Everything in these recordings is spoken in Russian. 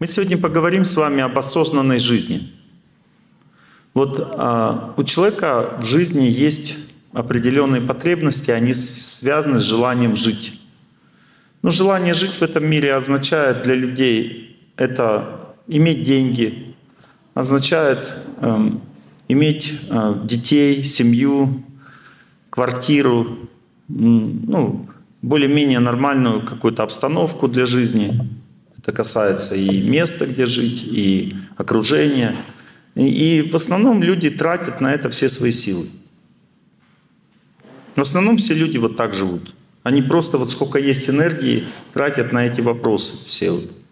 Мы сегодня поговорим с вами об осознанной жизни. Вот у человека в жизни есть определенные потребности, они связаны с желанием жить. Но желание жить в этом мире означает для людей это иметь деньги, означает иметь детей, семью, квартиру, более-менее нормальную какую-то обстановку для жизни. Это касается и места, где жить, и окружения. И в основном люди тратят на это все свои силы. В основном все люди вот так живут. Они просто вот сколько есть энергии, тратят на эти вопросы все.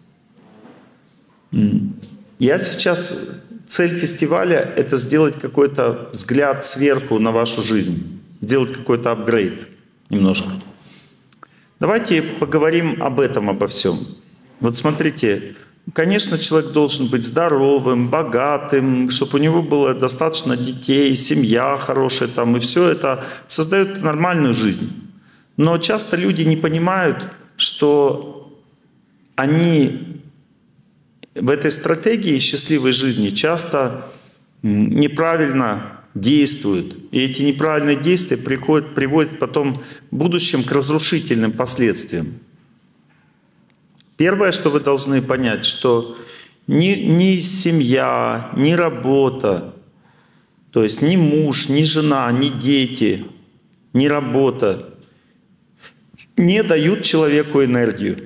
Я сейчас... Цель фестиваля — это сделать какой-то взгляд сверху на вашу жизнь. Сделать какой-то апгрейд немножко. Давайте поговорим об этом, обо всем. Вот смотрите, конечно, человек должен быть здоровым, богатым, чтобы у него было достаточно детей, семья хорошая там, и все это создает нормальную жизнь. Но часто люди не понимают, что они в этой стратегии счастливой жизни часто неправильно действуют. И эти неправильные действия приводят потом в будущем к разрушительным последствиям. Первое, что вы должны понять, что ни семья, ни работа, то есть ни муж, ни жена, ни дети, ни работа не дают человеку энергию.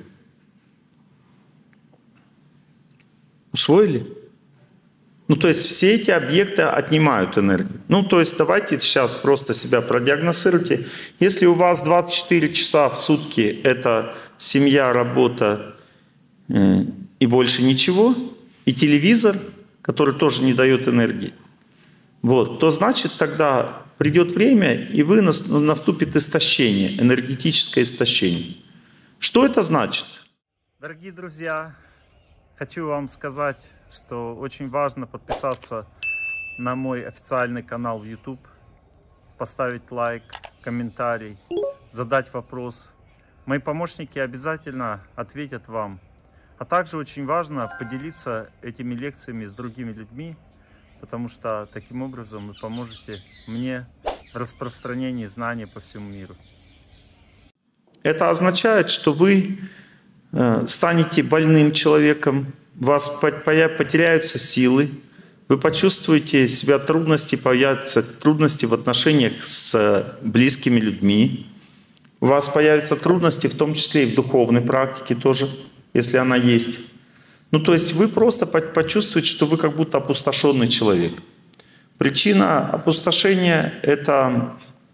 Усвоили? То есть все эти объекты отнимают энергию. То есть давайте сейчас просто себя продиагностируйте. Если у вас 24 часа в сутки — это семья, работа и больше ничего, и телевизор, который тоже не дает энергии, то значит тогда придет время, и наступит истощение, энергетическое истощение. Что это значит? Дорогие друзья, хочу вам сказать, что очень важно подписаться на мой официальный канал в YouTube, поставить лайк, комментарий, задать вопрос. Мои помощники обязательно ответят вам. А также очень важно поделиться этими лекциями с другими людьми, потому что таким образом вы поможете мне в распространении знаний по всему миру. Это означает, что вы станете больным человеком, у вас потеряются силы, вы почувствуете себя появятся трудности в отношениях с близкими людьми, у вас появятся трудности, в том числе и в духовной практике тоже, если она есть. То есть вы просто почувствуете, что вы как будто опустошенный человек. Причина опустошения — это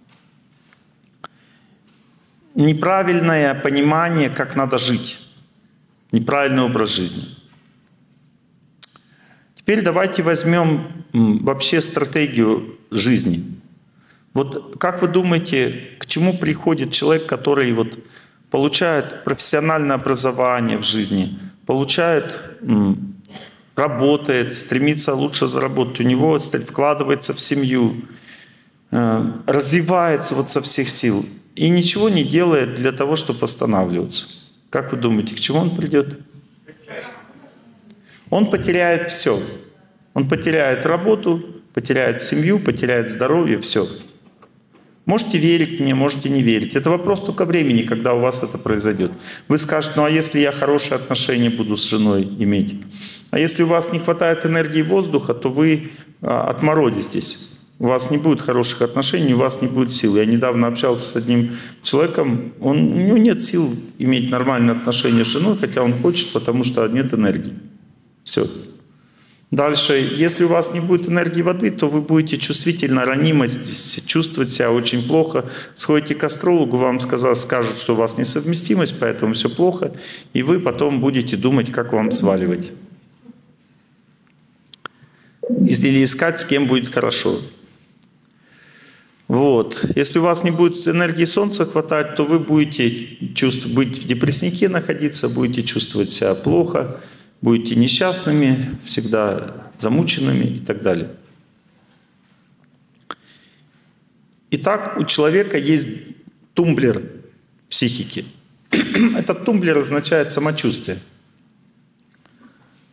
неправильное понимание, как надо жить, неправильный образ жизни. Теперь давайте возьмем вообще стратегию жизни. Вот как вы думаете, к чему приходит человек, который получает профессиональное образование в жизни, работает, стремится лучше заработать, у него вкладывается в семью, развивается со всех сил и ничего не делает для того, чтобы восстанавливаться? Как вы думаете, к чему он придет? Он потеряет все. Он потеряет работу, потеряет семью, потеряет здоровье, все. Можете верить мне, можете не верить. Это вопрос только времени, когда у вас это произойдет. Вы скажете, а если я хорошие отношения буду с женой иметь? А если у вас не хватает энергии воздуха, то вы отморозитесь. У вас не будет хороших отношений, у вас не будет сил. Я недавно общался с одним человеком, у него нет сил иметь нормальные отношения с женой, хотя он хочет, потому что нет энергии. Все. Дальше, если у вас не будет энергии воды, то вы будете чувствительно, ранимость, чувствовать себя очень плохо. Сходите к астрологу, вам скажут, что у вас несовместимость, поэтому все плохо, и вы потом будете думать, как вам сваливать. Или искать, с кем будет хорошо. Если у вас не будет энергии солнца хватать, то вы будете быть в депресснике находиться, будете чувствовать себя плохо, будете несчастными, всегда замученными и так далее. Итак, у человека есть тумблер психики. Этот тумблер означает самочувствие.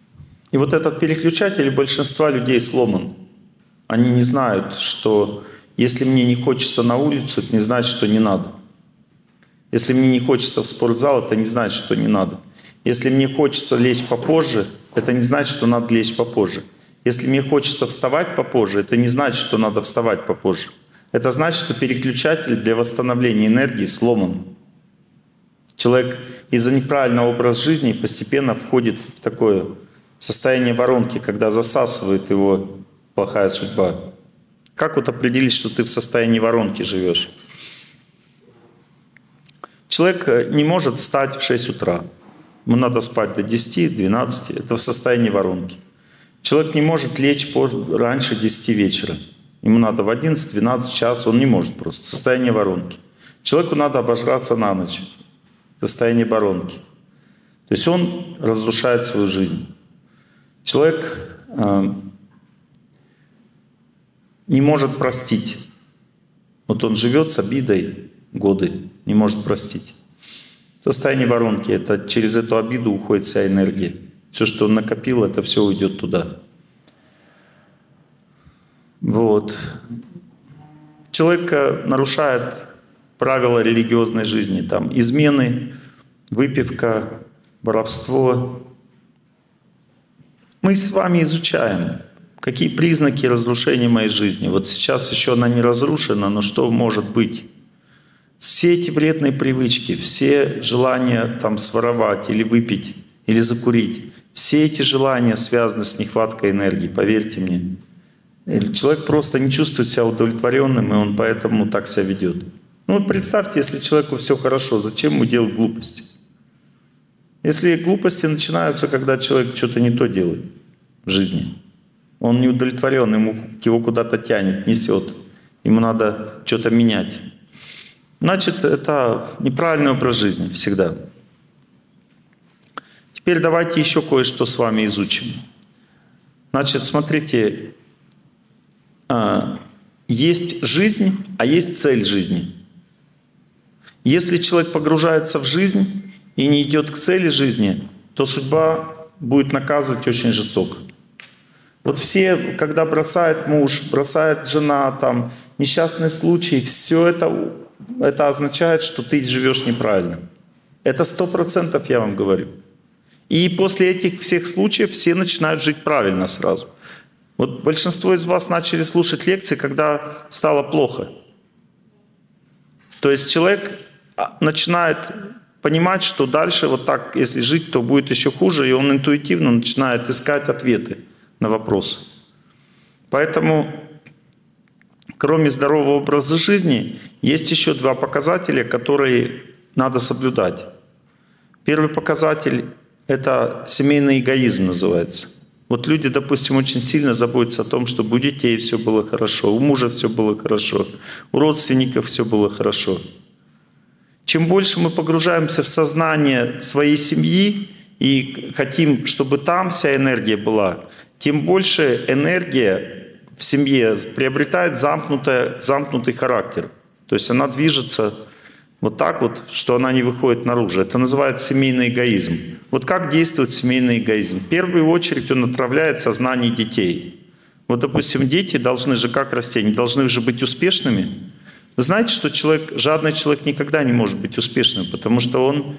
И вот этот переключатель у большинства людей сломан. Они не знают, что если мне не хочется на улицу, это не значит, что не надо. Если мне не хочется в спортзал, это не значит, что не надо. Если мне хочется лечь попозже, это не значит, что надо лечь попозже. Если мне хочется вставать попозже, это не значит, что надо вставать попозже. Это значит, что переключатель для восстановления энергии сломан. Человек из-за неправильного образа жизни постепенно входит в такое состояние воронки, когда засасывает его плохая судьба. Как вот определить, что ты в состоянии воронки живешь? Человек не может встать в 6 утра. Ему надо спать до 10-12. Это в состоянии воронки. Человек не может лечь раньше 10 вечера. Ему надо в 11-12 час. Он не может просто. Состояние воронки. Человеку надо обожраться на ночь. Состояние воронки. То есть он разрушает свою жизнь. Человек не может простить. Вот он живет с обидой годы, не может простить. Состояние воронки — это через эту обиду уходит вся энергия. Все, что он накопил, это все уйдет туда. Вот. Человек нарушает правила религиозной жизни. Там измены, выпивка, воровство. Мы с вами изучаем, какие признаки разрушения моей жизни. Вот сейчас еще она не разрушена, но что может быть? Все эти вредные привычки, все желания там своровать или выпить, или закурить, все эти желания связаны с нехваткой энергии, поверьте мне. Человек просто не чувствует себя удовлетворенным, и он поэтому так себя ведет. Ну вот представьте, если человеку все хорошо, зачем ему делать глупости? Если глупости начинаются, когда человек что-то не то делает в жизни, он не удовлетворен, его куда-то тянет, несет, ему надо что-то менять. Значит, это неправильный образ жизни всегда. Теперь давайте еще кое-что с вами изучим. Значит, смотрите, есть жизнь, а есть цель жизни. Если человек погружается в жизнь и не идет к цели жизни, то судьба будет наказывать очень жестоко. Вот все, когда бросает муж, бросает жена, там, несчастный случай, все это означает, что ты живешь неправильно. Это 100% я вам говорю. И после этих всех случаев все начинают жить правильно сразу. Вот большинство из вас начали слушать лекции, когда стало плохо. То есть человек начинает понимать, что дальше вот так, если жить, то будет еще хуже, и он интуитивно начинает искать ответы на вопросы. Поэтому, кроме здорового образа жизни, есть еще 2 показателя, которые надо соблюдать. Первый показатель — это семейный эгоизм называется. Вот люди, допустим, очень сильно заботятся о том, чтобы у детей все было хорошо, у мужа все было хорошо, у родственников все было хорошо. Чем больше мы погружаемся в сознание своей семьи и хотим, чтобы там вся энергия была, тем больше энергия в семье приобретает замкнутый характер. То есть она движется вот так вот, что она не выходит наружу. Это называется семейный эгоизм. Вот как действует семейный эгоизм? В первую очередь он отравляет сознание детей. Вот, допустим, дети должны же как расти? Они должны же быть успешными. Вы знаете, что жадный человек никогда не может быть успешным, потому что он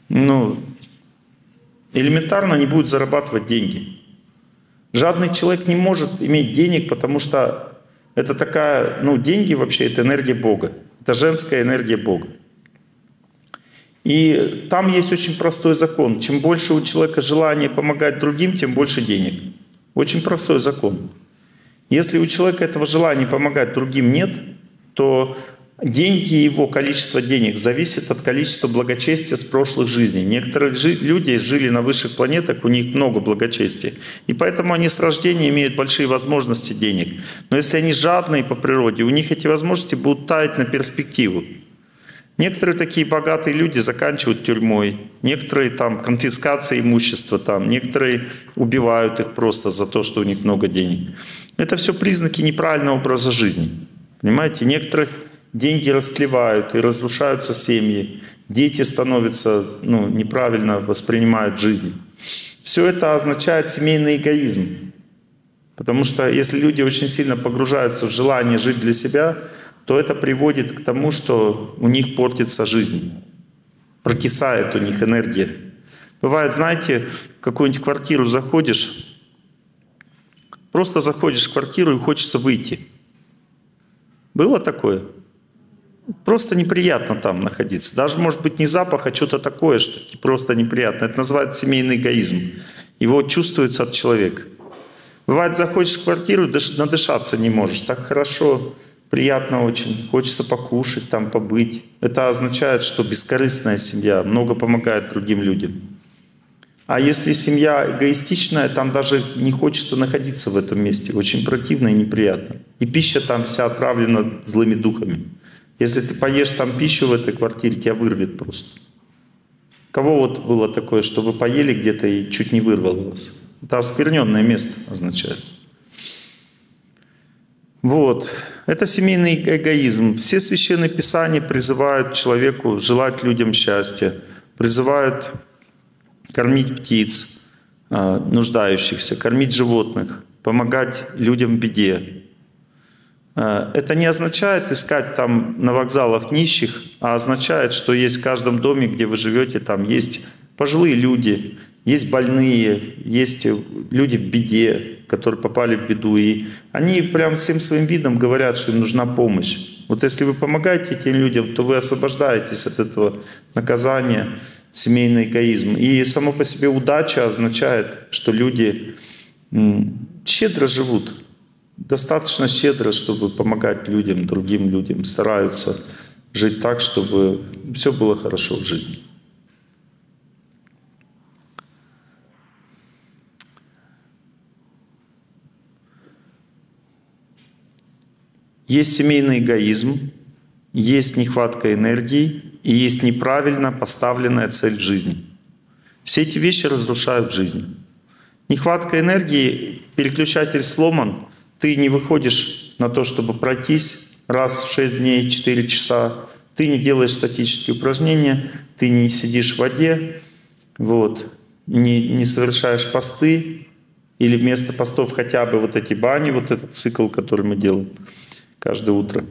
элементарно не будет зарабатывать деньги. Жадный человек не может иметь денег, потому что это такая, деньги вообще — это энергия Бога. Это женская энергия Бога. И там есть очень простой закон. Чем больше у человека желания помогать другим, тем больше денег. Очень простой закон. Если у человека этого желания помогать другим нет, то деньги, его количество денег зависит от количества благочестия с прошлых жизней. Некоторые люди жили на высших планетах, у них много благочестия. И поэтому они с рождения имеют большие возможности денег. Но если они жадные по природе, у них эти возможности будут таять на перспективу. Некоторые такие богатые люди заканчивают тюрьмой, некоторые там конфискацией имущества, некоторые убивают их просто за то, что у них много денег. Это все признаки неправильного образа жизни. Понимаете, некоторых деньги растлевают и разрушаются семьи, дети становятся, неправильно воспринимают жизнь. Все это означает семейный эгоизм. Потому что если люди очень сильно погружаются в желание жить для себя, то это приводит к тому, что у них портится жизнь, прокисает у них энергия. Бывает, знаете, в какую-нибудь квартиру заходишь, просто заходишь в квартиру и хочется выйти. Было такое? Просто неприятно там находиться. Даже, может быть, не запах, а что-то такое, что просто неприятно. Это называется семейный эгоизм. Его чувствуется от человека. Бывает, заходишь в квартиру, надышаться не можешь. Так хорошо, приятно очень. Хочется покушать, там побыть. Это означает, что бескорыстная семья много помогает другим людям. А если семья эгоистичная, там даже не хочется находиться в этом месте. Очень противно и неприятно. И пища там вся отравлена злыми духами. Если ты поешь там пищу в этой квартире, тебя вырвет просто. У кого вот было такое, что вы поели где-то и чуть не вырвало вас? Это оскверненное место означает. Вот. Это семейный эгоизм. Все священные писания призывают человеку желать людям счастья, призывают кормить птиц, нуждающихся, кормить животных, помогать людям в беде. Это не означает искать там на вокзалах нищих, а означает, что есть в каждом доме, где вы живете, там есть пожилые люди, есть больные, есть люди в беде, которые попали в беду. И они прям всем своим видом говорят, что им нужна помощь. Вот если вы помогаете этим людям, то вы освобождаетесь от этого наказания, семейный эгоизм. И само по себе удача означает, что люди щедро живут. Достаточно щедро, чтобы помогать людям, другим людям, стараются жить так, чтобы все было хорошо в жизни. Есть семейный эгоизм, есть нехватка энергии и есть неправильно поставленная цель в жизни. Все эти вещи разрушают жизнь. Нехватка энергии, переключатель сломан, ты не выходишь на то, чтобы пройтись раз в 6 дней, 4 часа, ты не делаешь статические упражнения, ты не сидишь в воде, вот, не совершаешь посты, или вместо постов хотя бы вот эти бани, вот этот цикл, который мы делаем каждое утро,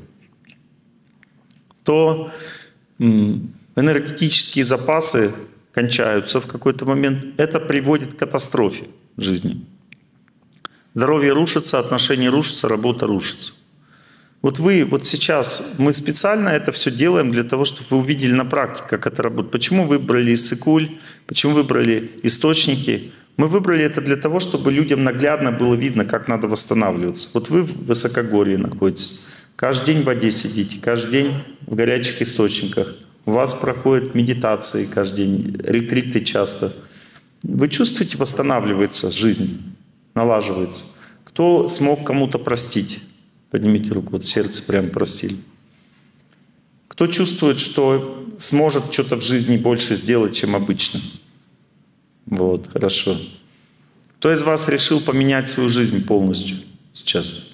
то энергетические запасы кончаются в какой-то момент. Это приводит к катастрофе в жизни. Здоровье рушится, отношения рушатся, работа рушится. Вот сейчас мы специально это все делаем для того, чтобы вы увидели на практике, как это работает. Почему выбрали Иссык-Куль, почему выбрали источники? Мы выбрали это для того, чтобы людям наглядно было видно, как надо восстанавливаться. Вот вы в высокогорье находитесь, каждый день в воде сидите, каждый день в горячих источниках. У вас проходят медитации каждый день, ретриты часто. Вы чувствуете, восстанавливается жизнь, налаживается. Кто смог кому-то простить? Поднимите руку, вот сердце прям простили. Кто чувствует, что сможет что-то в жизни больше сделать, чем обычно? Вот, хорошо. Кто из вас решил поменять свою жизнь полностью сейчас?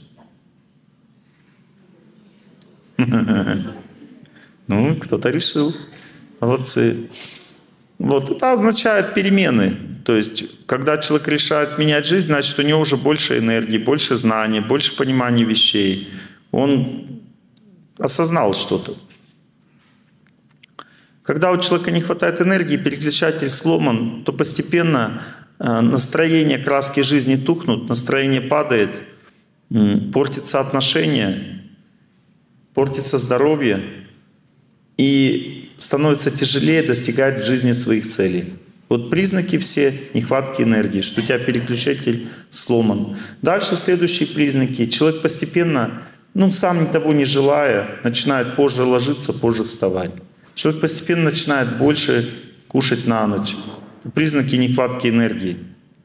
Ну, кто-то решил. Молодцы. Вот это означает перемены. То есть, когда человек решает менять жизнь, значит, у него уже больше энергии, больше знаний, больше понимания вещей. Он осознал что-то. Когда у человека не хватает энергии, переключатель сломан, то постепенно настроение, краски жизни тухнут, настроение падает, портятся отношения, портится здоровье и становится тяжелее достигать в жизни своих целей. Вот признаки все нехватки энергии, что у тебя переключатель сломан. Дальше следующие признаки. Человек постепенно, сам того не желая, начинает позже ложиться, позже вставать. Человек постепенно начинает больше кушать на ночь. Признаки нехватки энергии.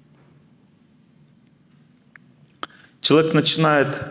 Человек начинает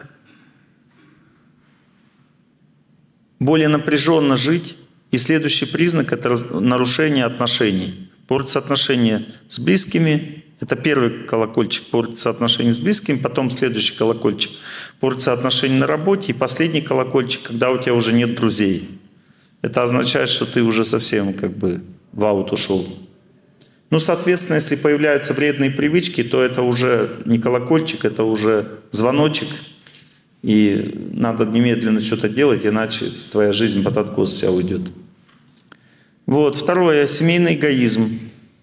более напряженно жить. И следующий признак — это нарушение отношений. Портятся отношения с близкими. Это первый колокольчик — портятся отношения с близкими. Потом следующий колокольчик — портятся отношения на работе. И последний колокольчик, когда у тебя уже нет друзей. Это означает, что ты уже совсем в аут ушел. Ну, соответственно, если появляются вредные привычки, то это уже не колокольчик, это уже звоночек. И надо немедленно что-то делать, иначе твоя жизнь под откос вся уйдет. Вот. Второе. Семейный эгоизм.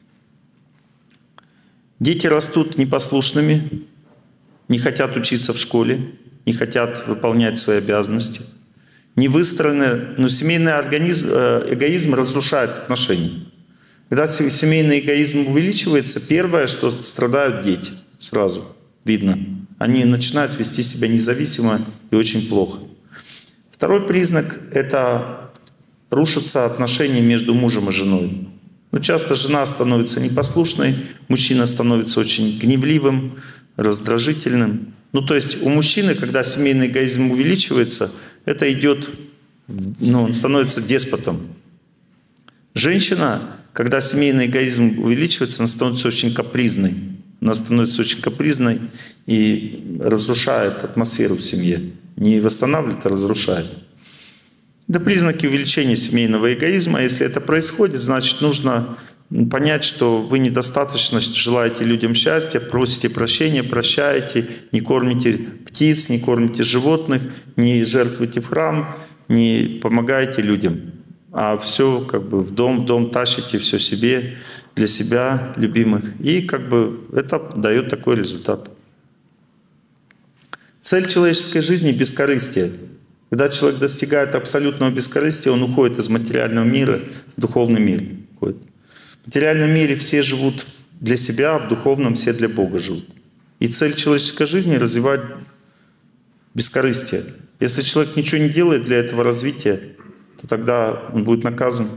Дети растут непослушными, не хотят учиться в школе, не хотят выполнять свои обязанности. Не выстроены, но семейный эгоизм разрушает отношения. Когда семейный эгоизм увеличивается, первое, что страдают дети, сразу видно. Они начинают вести себя независимо и очень плохо. Второй признак — это рушатся отношения между мужем и женой. Ну, часто жена становится непослушной, мужчина становится очень гневливым, раздражительным. Ну, то есть у мужчины, когда семейный эгоизм увеличивается, это идет, ну, он становится деспотом. Женщина, когда семейный эгоизм увеличивается, она становится очень капризной. Она становится очень капризной и разрушает атмосферу в семье. Не восстанавливает, а разрушает. Это признаки увеличения семейного эгоизма. Если это происходит, значит, нужно понять, что вы недостаточно желаете людям счастья, просите прощения, прощаете, не кормите птиц, не кормите животных, не жертвуете в храм, не помогаете людям. А все как бы в дом тащите, все себе, для себя, любимых. И как бы это дает такой результат. Цель человеческой жизни — бескорыстие. Когда человек достигает абсолютного бескорыстия, он уходит из материального мира в духовный мир. Уходит. В материальном мире все живут для себя, а в духовном все для Бога живут. И цель человеческой жизни — развивать бескорыстие. Если человек ничего не делает для этого развития, то тогда он будет наказан.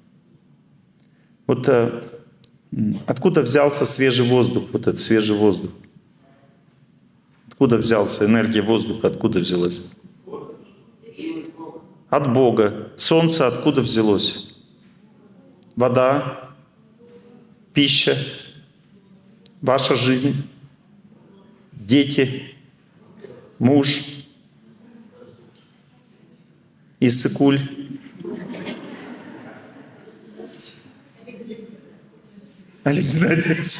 Вот откуда взялся свежий воздух, вот этот свежий воздух? Откуда взялся энергия воздуха, откуда взялась? От Бога. Солнце откуда взялось? Вода, пища, ваша жизнь, дети, муж, Иссык-Куль. Олег Геннадьевич.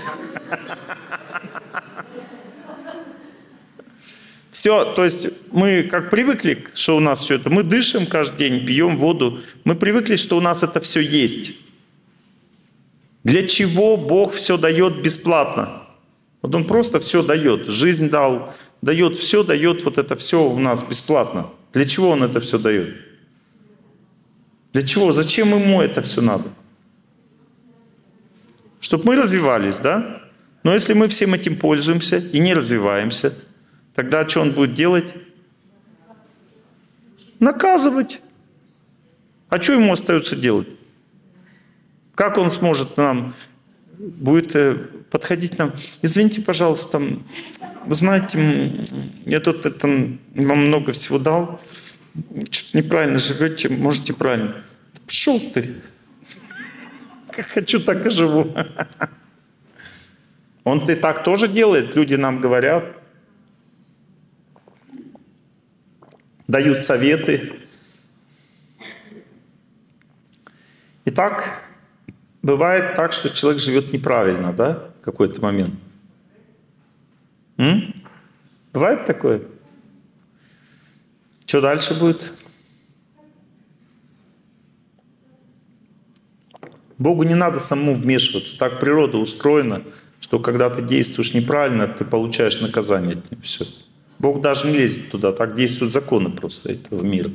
Все, то есть мы как привыкли, что у нас все это, мы дышим каждый день, пьем воду, мы привыкли, что у нас это все есть. Для чего Бог все дает бесплатно? Вот Он просто все дает, жизнь дал, дает все, дает вот это все у нас бесплатно. Для чего Он это все дает? Для чего? Зачем Ему это все надо? Чтобы мы развивались, да? Но если мы всем этим пользуемся и не развиваемся, тогда что Он будет делать? Наказывать. А что Ему остается делать? Как Он сможет нам, будет подходить нам? Извините, пожалуйста, вы знаете, я тут вам много всего дал, что-то неправильно живете, можете правильно. Пошел ты. Как хочу, так и живу. Он и так тоже делает, люди нам говорят. Дают советы. Итак, бывает так, что человек живет неправильно, да, в какой-то момент. Бывает такое? Что дальше будет? Богу не надо самому вмешиваться. Так природа устроена, что когда ты действуешь неправильно, ты получаешь наказание от него. Все. Бог даже не лезет туда, так действуют законы просто этого мира.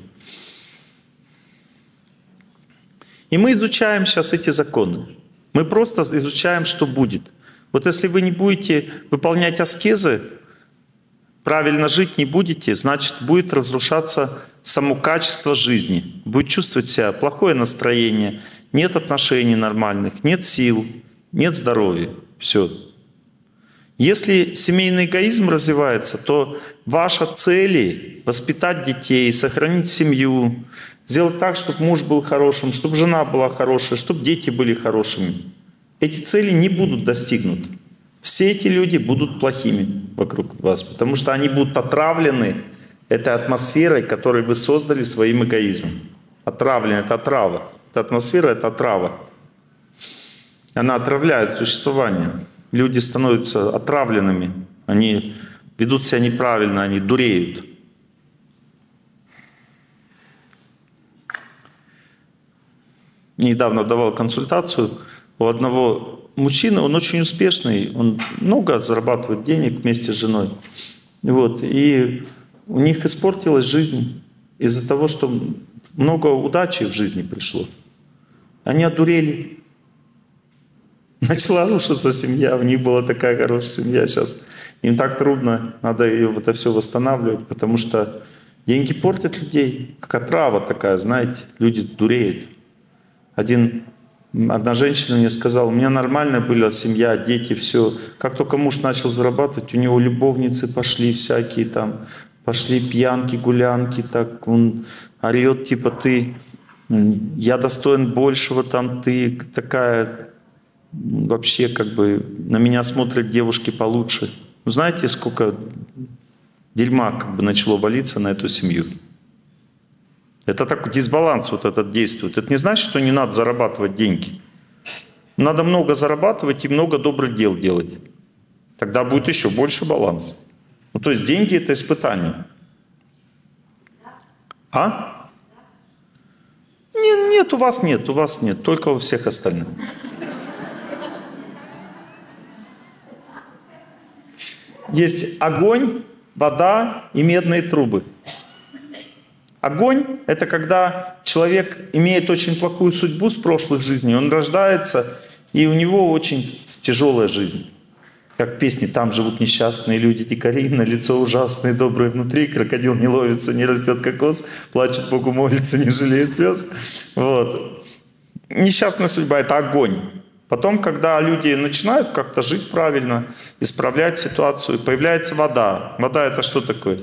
И мы изучаем сейчас эти законы. Мы просто изучаем, что будет. Вот если вы не будете выполнять аскезы, правильно жить не будете, значит, будет разрушаться само качество жизни. Будет чувствовать себя плохое настроение, нет отношений нормальных, нет сил, нет здоровья. Все. Если семейный эгоизм развивается, то ваша цель — воспитать детей, сохранить семью, сделать так, чтобы муж был хорошим, чтобы жена была хорошая, чтобы дети были хорошими. Эти цели не будут достигнуты. Все эти люди будут плохими вокруг вас, потому что они будут отравлены этой атмосферой, которую вы создали своим эгоизмом. Отравлены — это отрава. Эта атмосфера — это отрава. Она отравляет существование. Люди становятся отравленными. Они ведут себя неправильно, они дуреют. Недавно давал консультацию у одного мужчины, он очень успешный, он много зарабатывает денег вместе с женой. Вот. И у них испортилась жизнь из-за того, что много удачи в жизни пришло. Они одурели. Начала рушиться семья, у них была такая хорошая семья сейчас. Им так трудно, надо ее это все восстанавливать, потому что деньги портят людей, как отрава такая, знаете, люди дуреют. Одна женщина мне сказала, у меня нормальная была семья, дети, все. Как только муж начал зарабатывать, у него любовницы пошли всякие там, пошли пьянки, гулянки, так он орет, типа ты, я достоин большего, там ты такая, вообще как бы на меня смотрят девушки получше. Ну, знаете, сколько дерьма как бы начало валиться на эту семью. Это такой дисбаланс вот этот действует. Это не значит, что не надо зарабатывать деньги. Надо много зарабатывать и много добрых дел делать. Тогда будет еще больше баланс. Ну, то есть деньги — это испытание. А? Нет, у вас нет, только у всех остальных. Есть огонь, вода и медные трубы. Огонь — это когда человек имеет очень плохую судьбу с прошлых жизней, он рождается, и у него очень тяжелая жизнь. Как в песне «Там живут несчастные люди, дикари, на лицо ужасные, добрые внутри, крокодил не ловится, не растет кокос, плачет Богу, молится, не жалеет слез». Вот. Несчастная судьба — это огонь. Потом, когда люди начинают как-то жить правильно, исправлять ситуацию, появляется вода. Вода — это что такое?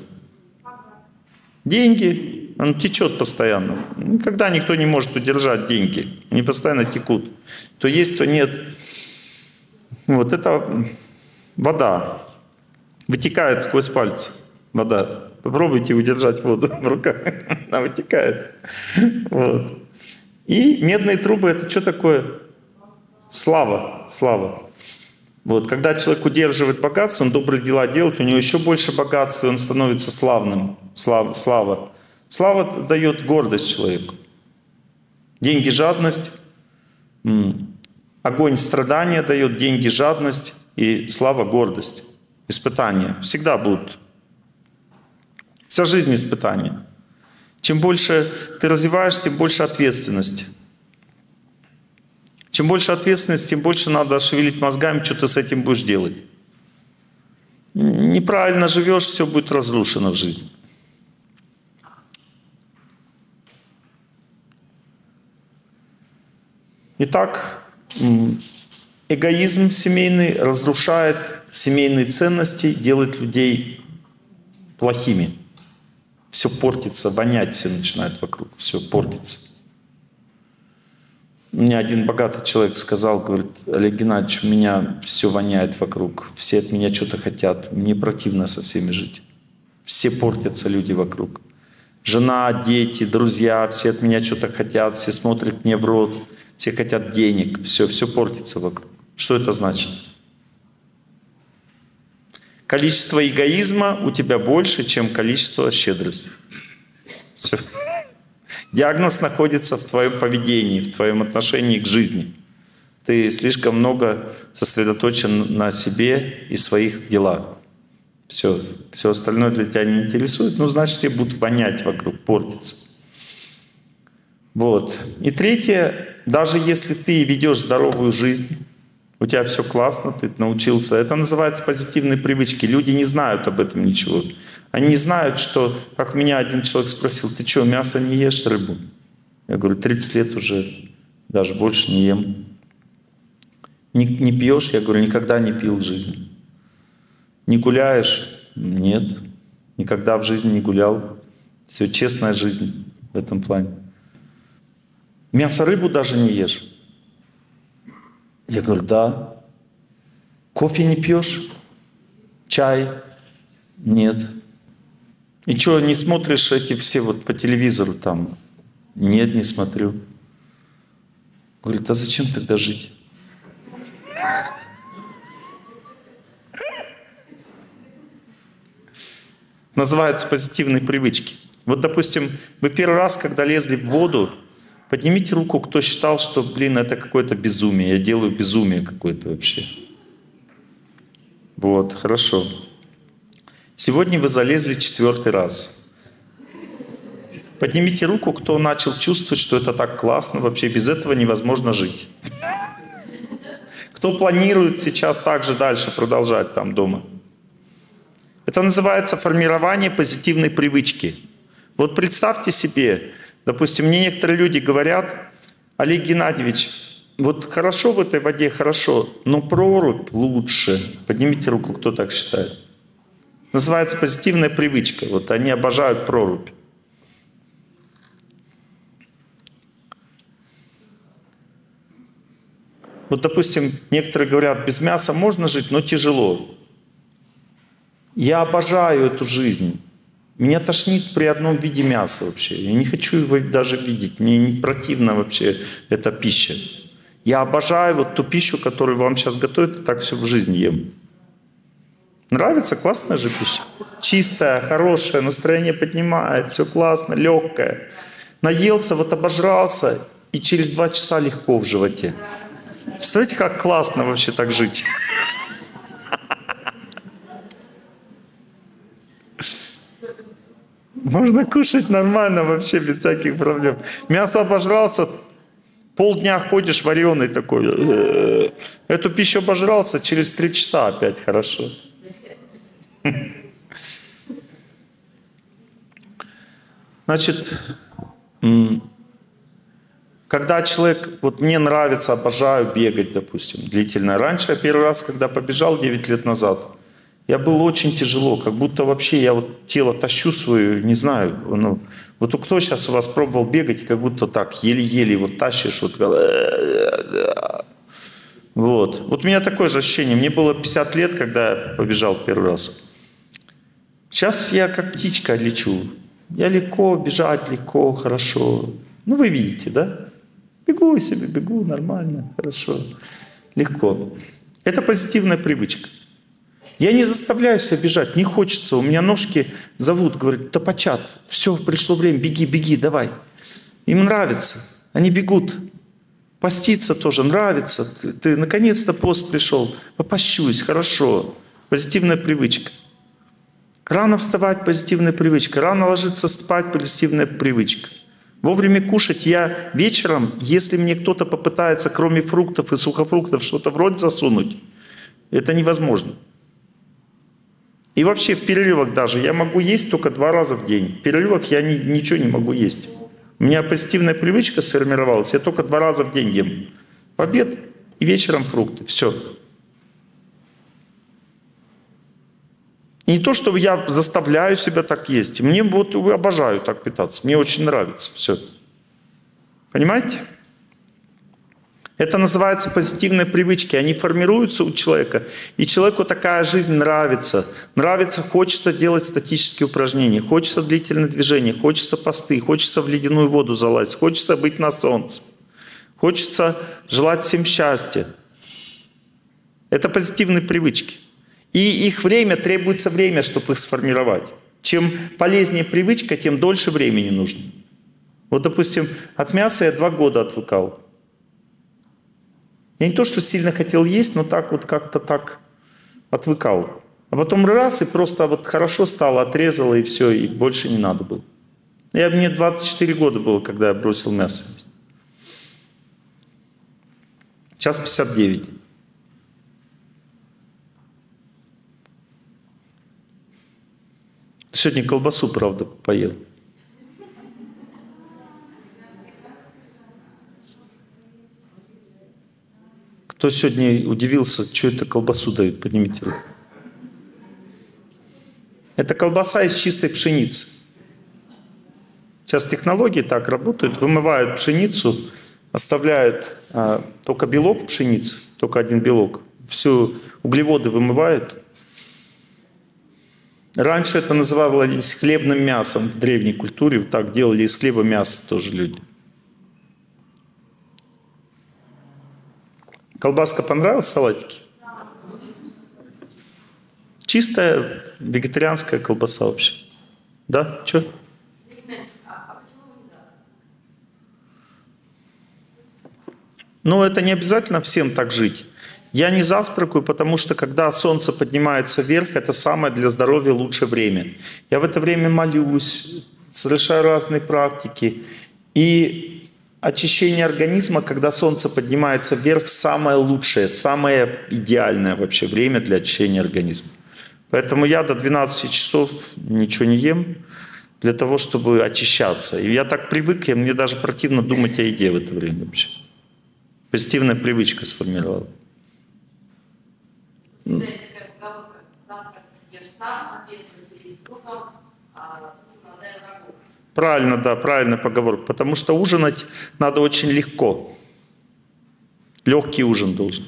Деньги. Он течет постоянно. Никогда никто не может удержать деньги. Они постоянно текут. То есть, то нет. Вот это вода. Вытекает сквозь пальцы. Вода. Попробуйте удержать воду в руках. Она вытекает. Вот. И медные трубы — это что такое? Слава. Слава. Вот. Когда человек удерживает богатство, он добрые дела делает, у него еще больше богатства, и он становится славным. Слава. Слава дает гордость человеку. Деньги — жадность. Огонь — страдания дает, деньги — жадность. И слава — гордость. Испытания. Всегда будут. Вся жизнь — испытания. Чем больше ты развиваешь, тем больше ответственности. Чем больше ответственности, тем больше надо шевелить мозгами, что ты с этим будешь делать. Неправильно живешь, все будет разрушено в жизни. Итак, эгоизм семейный разрушает семейные ценности, делает людей плохими. Все портится, вонять все начинает вокруг, все портится. Мне один богатый человек сказал, говорит: Олег Геннадьевич, у меня все воняет вокруг, все от меня что-то хотят, мне противно со всеми жить. Все портятся люди вокруг. Жена, дети, друзья, все от меня что-то хотят, все смотрят мне в рот, все хотят денег, все портится вокруг. Что это значит? Количество эгоизма у тебя больше, чем количество щедрости. Все. Диагноз находится в твоем поведении, в твоем отношении к жизни. Ты слишком много сосредоточен на себе и своих делах. Все остальное для тебя не интересует, ну, значит, все будут вонять вокруг, портиться. Вот. И третье, даже если ты ведешь здоровую жизнь, у тебя все классно, ты научился. Это называется позитивные привычки. Люди не знают об этом ничего. Они не знают, что, как меня один человек спросил: ты что, мясо не ешь, рыбу? Я говорю: 30 лет уже, даже больше не ем. Не пьешь? Я говорю: никогда не пил в жизни. Не гуляешь? Нет. Никогда в жизни не гулял. Все, честная жизнь в этом плане. Мясо, рыбу даже не ешь? Я говорю: да. Кофе не пьешь? Чай? Нет. И что, не смотришь эти все вот по телевизору там? Нет, не смотрю. Говорит: а зачем тогда жить? Называется позитивные привычки. Вот, допустим, вы первый раз, когда лезли в воду, поднимите руку, кто считал, что, блин, это какое-то безумие, я делаю безумие какое-то вообще. Вот, хорошо. Сегодня вы залезли 4-й раз. Поднимите руку, кто начал чувствовать, что это так классно, вообще без этого невозможно жить. Кто планирует сейчас также дальше продолжать там дома. Это называется формирование позитивной привычки. Вот представьте себе, допустим, мне некоторые люди говорят: Олег Геннадьевич, вот хорошо в этой воде, хорошо, но прорубь лучше. Поднимите руку, кто так считает. Называется позитивная привычка. Вот они обожают прорубь. Вот, допустим, некоторые говорят, без мяса можно жить, но тяжело. Я обожаю эту жизнь. Меня тошнит при одном виде мяса вообще. Я не хочу его даже видеть. Мне не противно вообще эта пища. Я обожаю вот ту пищу, которую вам сейчас готовят, и так все в жизни ем. Нравится? Классная же пища. Чистая, хорошая, настроение поднимает, все классно, легкое. Наелся, вот обожрался, и через 2 часа легко в животе. Представляете, как классно вообще так жить? Можно кушать нормально вообще, без всяких проблем. Мясо обожрался, полдня ходишь вареный такой. Эту пищу обожрался, через 3 часа опять хорошо. Значит, когда человек, вот мне нравится, обожаю бегать, допустим, длительно. Раньше я первый раз, когда побежал 9 лет назад, я был очень тяжело, как будто вообще я вот тело тащу свое, не знаю. Ну, вот кто сейчас у вас пробовал бегать, как будто так, еле-еле вот тащишь. Вот. Вот у меня такое же ощущение. Мне было 50 лет, когда я побежал первый раз. Сейчас я как птичка лечу. Я легко, бежать легко, хорошо. Ну вы видите, да? Бегу себе, бегу, нормально, хорошо, легко. Это позитивная привычка. Я не заставляю себя бежать, не хочется. У меня ножки зовут, говорят: топачат, все, пришло время, беги, беги, давай. Им нравится, они бегут. Поститься тоже нравится. Ты наконец-то пост пришел, попощусь, хорошо. Позитивная привычка. Рано вставать — позитивная привычка. Рано ложиться спать — позитивная привычка. Вовремя кушать. Я вечером, если мне кто-то попытается, кроме фруктов и сухофруктов, что-то в рот засунуть, это невозможно. И вообще в перерывах даже я могу есть только 2 раза в день. В перерывах я ничего не могу есть. У меня позитивная привычка сформировалась. Я только 2 раза в день ем. В обед и вечером фрукты. Все. И не то, что я заставляю себя так есть. Мне вот обожаю так питаться. Мне очень нравится. Все. Понимаете? Это называется позитивные привычки. Они формируются у человека. И человеку такая жизнь нравится. Нравится, хочется делать статические упражнения. Хочется длительное движение. Хочется посты. Хочется в ледяную воду залазить. Хочется быть на солнце. Хочется желать всем счастья. Это позитивные привычки. И их время, требуется время, чтобы их сформировать. Чем полезнее привычка, тем дольше времени нужно. Вот, допустим, от мяса я 2 года отвыкал. Я не то, что сильно хотел есть, но так вот как-то так отвыкал. А потом раз, и просто вот хорошо стало, отрезало, и все, и больше не надо было. Мне 24 года было, когда я бросил мясо есть. Сейчас 59. Сегодня колбасу, правда, поел. Кто сегодня удивился, что это колбасу дают, поднимите руку. Это колбаса из чистой пшеницы. Сейчас технологии так работают. Вымывают пшеницу, оставляют только белок пшеницы, только один белок. Все углеводы вымывают. Раньше это называлось хлебным мясом в древней культуре. Вот так делали из хлеба мясо тоже люди. Колбаска понравилась, салатики? Чистая вегетарианская колбаса вообще. Да? Что? Ну, это не обязательно всем так жить. Я не завтракаю, потому что когда солнце поднимается вверх, это самое для здоровья лучшее время. Я в это время молюсь, совершаю разные практики. И очищение организма, когда солнце поднимается вверх, самое лучшее, самое идеальное вообще время для очищения организма. Поэтому я до 12 часов ничего не ем для того, чтобы очищаться. И я так привык, и мне даже противно думать о еде в это время вообще. Позитивная привычка сформировала. Правильно, да, правильная поговорка. Потому что ужинать надо очень легко. Легкий ужин должен.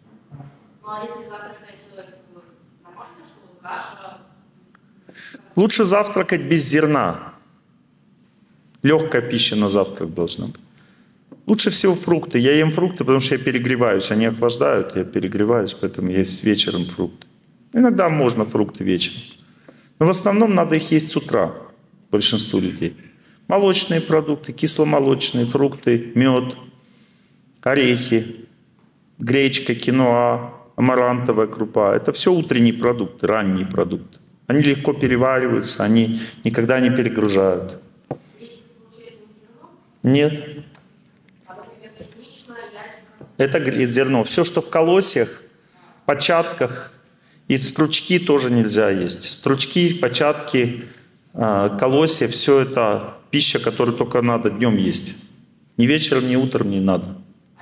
Лучше завтракать без зерна. Легкая пища на завтрак должна быть. Лучше всего фрукты. Я ем фрукты, потому что я перегреваюсь. Они охлаждают, я перегреваюсь, поэтому есть вечером фрукты. Иногда можно фрукты вечером. Но в основном надо их есть с утра, большинству людей. Молочные продукты, кисломолочные фрукты, мед, орехи, гречка, киноа, амарантовая крупа. Это все утренние продукты, ранние продукты. Они легко перевариваются, они никогда не перегружают. Нет. Это зерно. Все, что в колосьях, початках, и стручки тоже нельзя есть. Стручки, початки, колосья, все это пища, которую только надо днем есть. Ни вечером, ни утром не надо.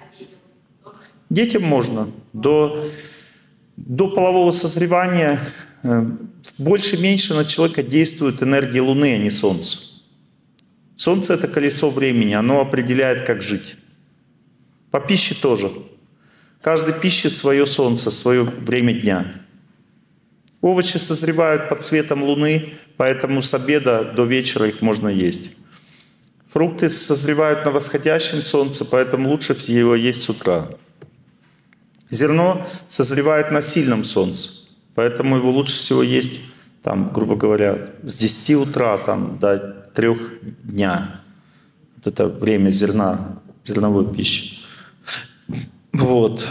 Детям можно. До полового созревания больше-меньше на человека действует энергия Луны, а не Солнца. Солнце — это колесо времени, оно определяет, как жить. По пище тоже. Каждой пище свое солнце, свое время дня. Овощи созревают под светом Луны, поэтому с обеда до вечера их можно есть. Фрукты созревают на восходящем солнце, поэтому лучше всего есть с утра. Зерно созревает на сильном солнце, поэтому его лучше всего есть, там, грубо говоря, с 10 утра там, до 3 дня. Вот это время зерна, зерновой пищи. Вот.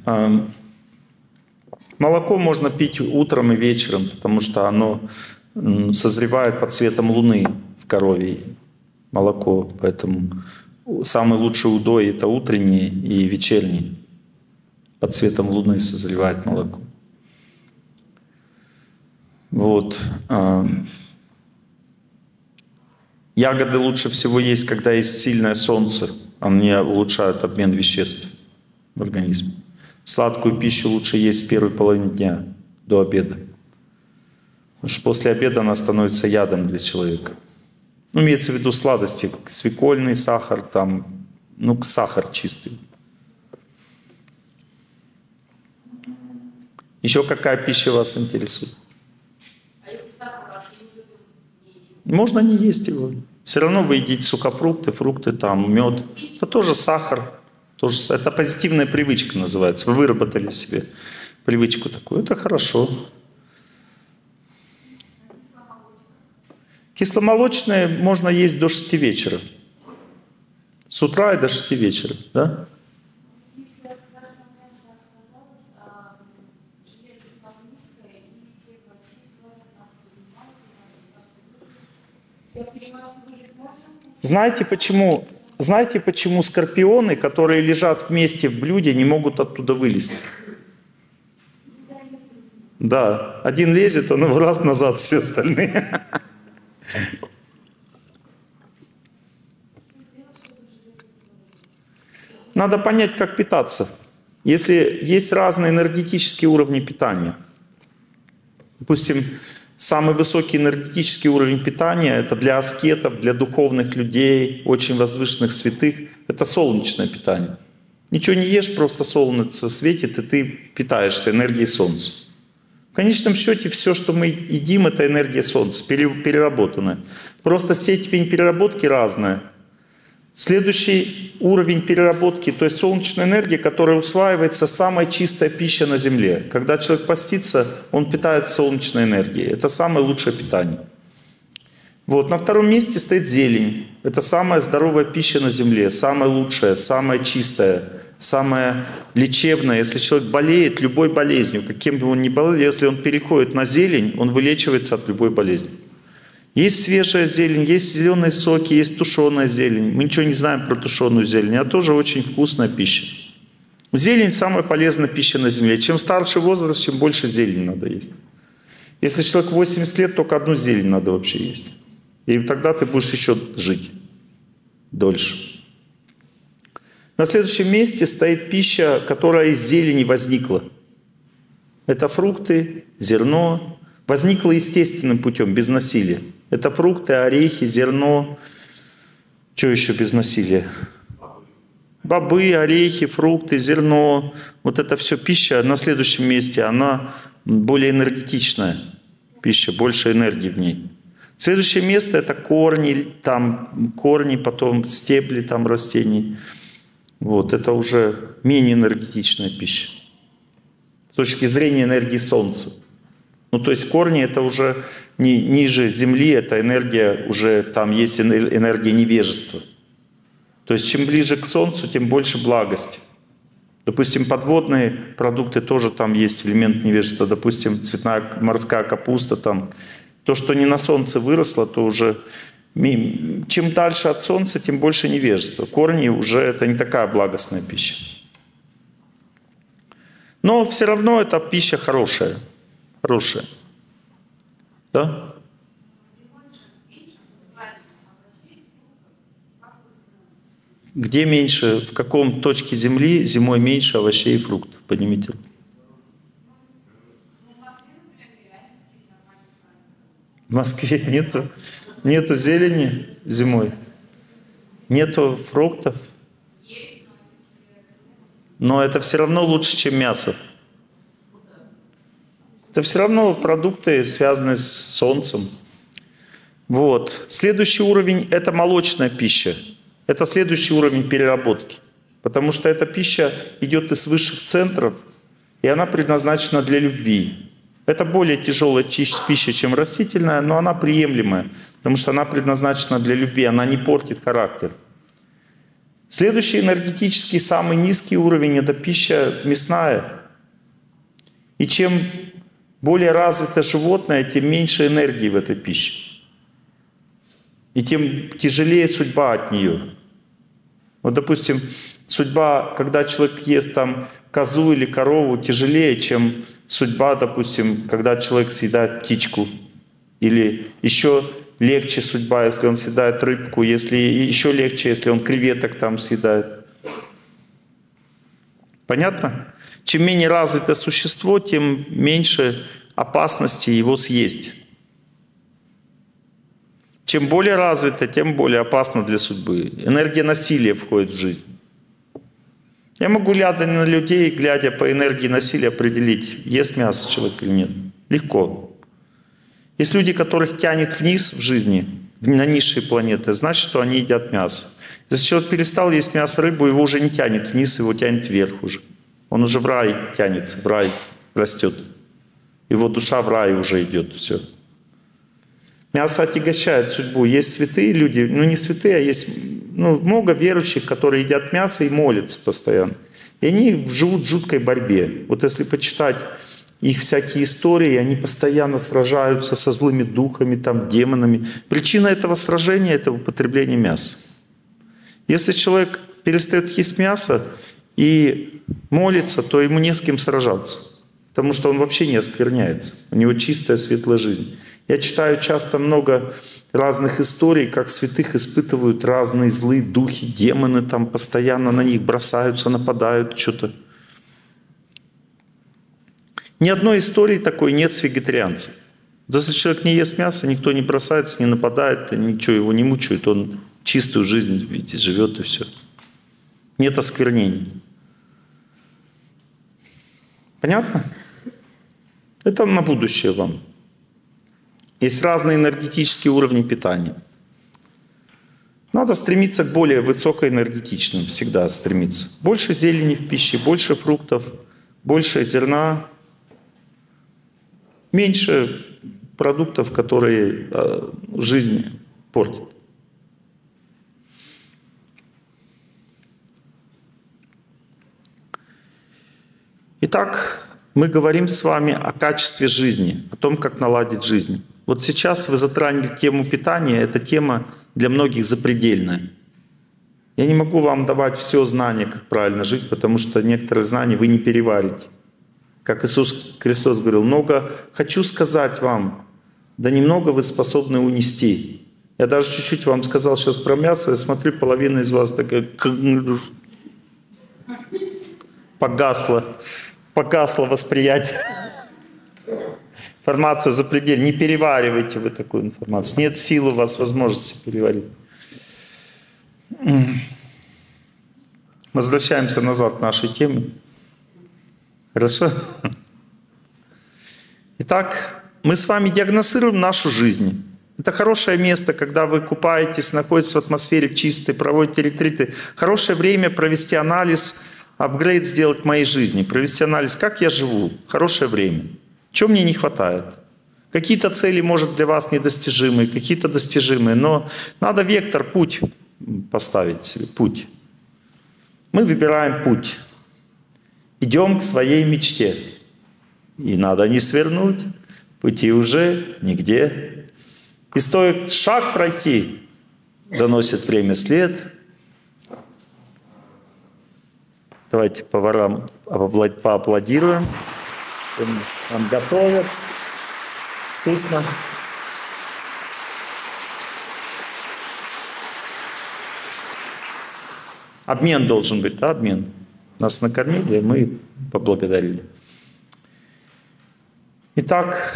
Молоко можно пить утром и вечером, потому что оно созревает под светом Луны в корове. Молоко. Поэтому самый лучший удой — это утренний и вечерний. Под светом Луны созревает молоко. Вот. Ягоды лучше всего есть, когда есть сильное солнце. Они улучшают обмен веществ в организме. Сладкую пищу лучше есть в первой половине дня, до обеда. Потому что после обеда она становится ядом для человека. Ну, имеется в виду сладости, свекольный сахар, там, ну, сахар чистый. Еще какая пища вас интересует? А если сахар вообще не любим, не едим? Можно не есть его. Все равно вы едите сухофрукты, фрукты, там, мед. Это тоже сахар. Это позитивная привычка называется. Вы выработали в себе привычку такую. Это хорошо. Кисломолочные можно есть до 6 вечера. С утра и до 6 вечера. Да? Если от красного мяса отказалась, а железо стало низкое, и все врачи говорят, я понимаю, что выжить можно. Знаете, почему скорпионы, которые лежат вместе в блюде, не могут оттуда вылезти? Да, один лезет, он его раз назад, все остальные. Надо понять, как питаться. Если есть разные энергетические уровни питания. Допустим, самый высокий энергетический уровень питания — это для аскетов, для духовных людей, очень возвышенных святых. Это солнечное питание. Ничего не ешь, просто солнце светит, и ты питаешься энергией солнца. В конечном счете все, что мы едим, это энергия солнца, переработанная. Просто степень переработки разная. Следующий уровень переработки, то есть солнечная энергия, которая усваивается, самая чистая пища на Земле. Когда человек постится, он питается солнечной энергией. Это самое лучшее питание. Вот. На втором месте стоит зелень. Это самая здоровая пища на Земле, самая лучшая, самая чистая, самая лечебная. Если человек болеет любой болезнью, каким бы он ни болел, если он переходит на зелень, он вылечивается от любой болезни. Есть свежая зелень, есть зеленые соки, есть тушеная зелень. Мы ничего не знаем про тушеную зелень, а тоже очень вкусная пища. Зелень – самая полезная пища на Земле. Чем старше возраст, чем больше зелени надо есть. Если человек 80 лет, только одну зелень надо вообще есть. И тогда ты будешь еще жить дольше. На следующем месте стоит пища, которая из зелени возникла. Это фрукты, зерно. Возникла естественным путем, без насилия. Это фрукты, орехи, зерно. Что еще без насилия? Бобы, орехи, фрукты, зерно. Вот это все пища на следующем месте. Она более энергетичная пища, больше энергии в ней. Следующее место — это корни, там корни, потом стебли там растений. Вот, это уже менее энергетичная пища. С точки зрения энергии Солнца. Ну, то есть корни — это уже ниже земли, это энергия, уже там есть энергия невежества. То есть чем ближе к Солнцу, тем больше благости. Допустим, подводные продукты тоже там есть элемент невежества. Допустим, цветная морская капуста там. То, что не на Солнце выросло, то уже... Чем дальше от Солнца, тем больше невежества. Корни уже это не такая благостная пища. Но все равно эта пища хорошая. Хорошая. Да? Где меньше, в каком точке Земли зимой меньше овощей и фруктов? Поднимите. В Москве нету зелени зимой, нету фруктов. Но это все равно лучше, чем мясо. Это все равно продукты, связанные с солнцем. Вот. Следующий уровень — это молочная пища. Это следующий уровень переработки. Потому что эта пища идет из высших центров, и она предназначена для любви. Это более тяжелая пища, чем растительная, но она приемлемая, потому что она предназначена для любви, она не портит характер. Следующий энергетический, самый низкий уровень — это пища мясная. И чем более развито животное, тем меньше энергии в этой пище. И тем тяжелее судьба от нее. Вот, допустим, судьба, когда человек ест там козу или корову, тяжелее, чем судьба, допустим, когда человек съедает птичку. Или еще легче судьба, если он съедает рыбку, если еще легче, если он креветок там съедает. Понятно? Чем менее развитое существо, тем меньше опасности его съесть. Чем более развито, тем более опасно для судьбы. Энергия насилия входит в жизнь. Я могу, глядя на людей, глядя по энергии насилия, определить, ест мясо человек или нет. Легко. Есть люди, которых тянет вниз в жизни, на низшие планеты, значит, что они едят мясо. Если человек перестал есть мясо, рыбу, его уже не тянет вниз, его тянет вверх уже. Он уже в рай тянется, в рай растет. Его душа в рай уже идет, все. Мясо отягощает судьбу. Есть святые люди, ну не святые, а есть много верующих, которые едят мясо и молятся постоянно. И они живут в жуткой борьбе. Вот если почитать их всякие истории, они постоянно сражаются со злыми духами, там, демонами. Причина этого сражения — это употребление мяса. Если человек перестает есть мясо и молится, то ему не с кем сражаться. Потому что он вообще не оскверняется. У него чистая, светлая жизнь. Я читаю часто много разных историй, как святых испытывают разные злые духи, демоны там постоянно на них бросаются, нападают, что-то. Ни одной истории такой нет с вегетарианцем. Если человек не ест мясо, никто не бросается, не нападает, ничего его не мучает, он чистую жизнь, видите, живет и все. Нет осквернений. Понятно? Это на будущее вам. Есть разные энергетические уровни питания. Надо стремиться к более высокоэнергетичным, всегда стремиться. Больше зелени в пище, больше фруктов, больше зерна, меньше продуктов, которые жизнь портят. Итак, мы говорим с вами о качестве жизни, о том, как наладить жизнь. Вот сейчас вы затронули тему питания, эта тема для многих запредельная. Я не могу вам давать все знания, как правильно жить, потому что некоторые знания вы не переварите. Как Иисус Христос говорил, много хочу сказать вам, да немного вы способны унести. Я даже чуть-чуть вам сказал сейчас про мясо, я смотрю, половина из вас такая погасло восприятие. Информация запредельная. Не переваривайте вы такую информацию. Нет сил у вас, возможности переварить. Возвращаемся назад к нашей теме. Хорошо? Итак, мы с вами диагностируем нашу жизнь. Это хорошее место, когда вы купаетесь, находитесь в атмосфере чистой, проводите ретриты. Хорошее время провести анализ, апгрейд сделать в моей жизни. Провести анализ, как я живу. Хорошее время. Чего мне не хватает? Какие-то цели, может, для вас недостижимые, какие-то достижимые, но надо вектор, путь поставить себе, путь. Мы выбираем путь. Идем к своей мечте. И надо не свернуть, пути уже нигде. И стоит шаг пройти, заносит время след. Давайте поварам поаплодируем. Нам готовят. Вкусно. Обмен должен быть, да, обмен. Нас накормили, мы поблагодарили. Итак,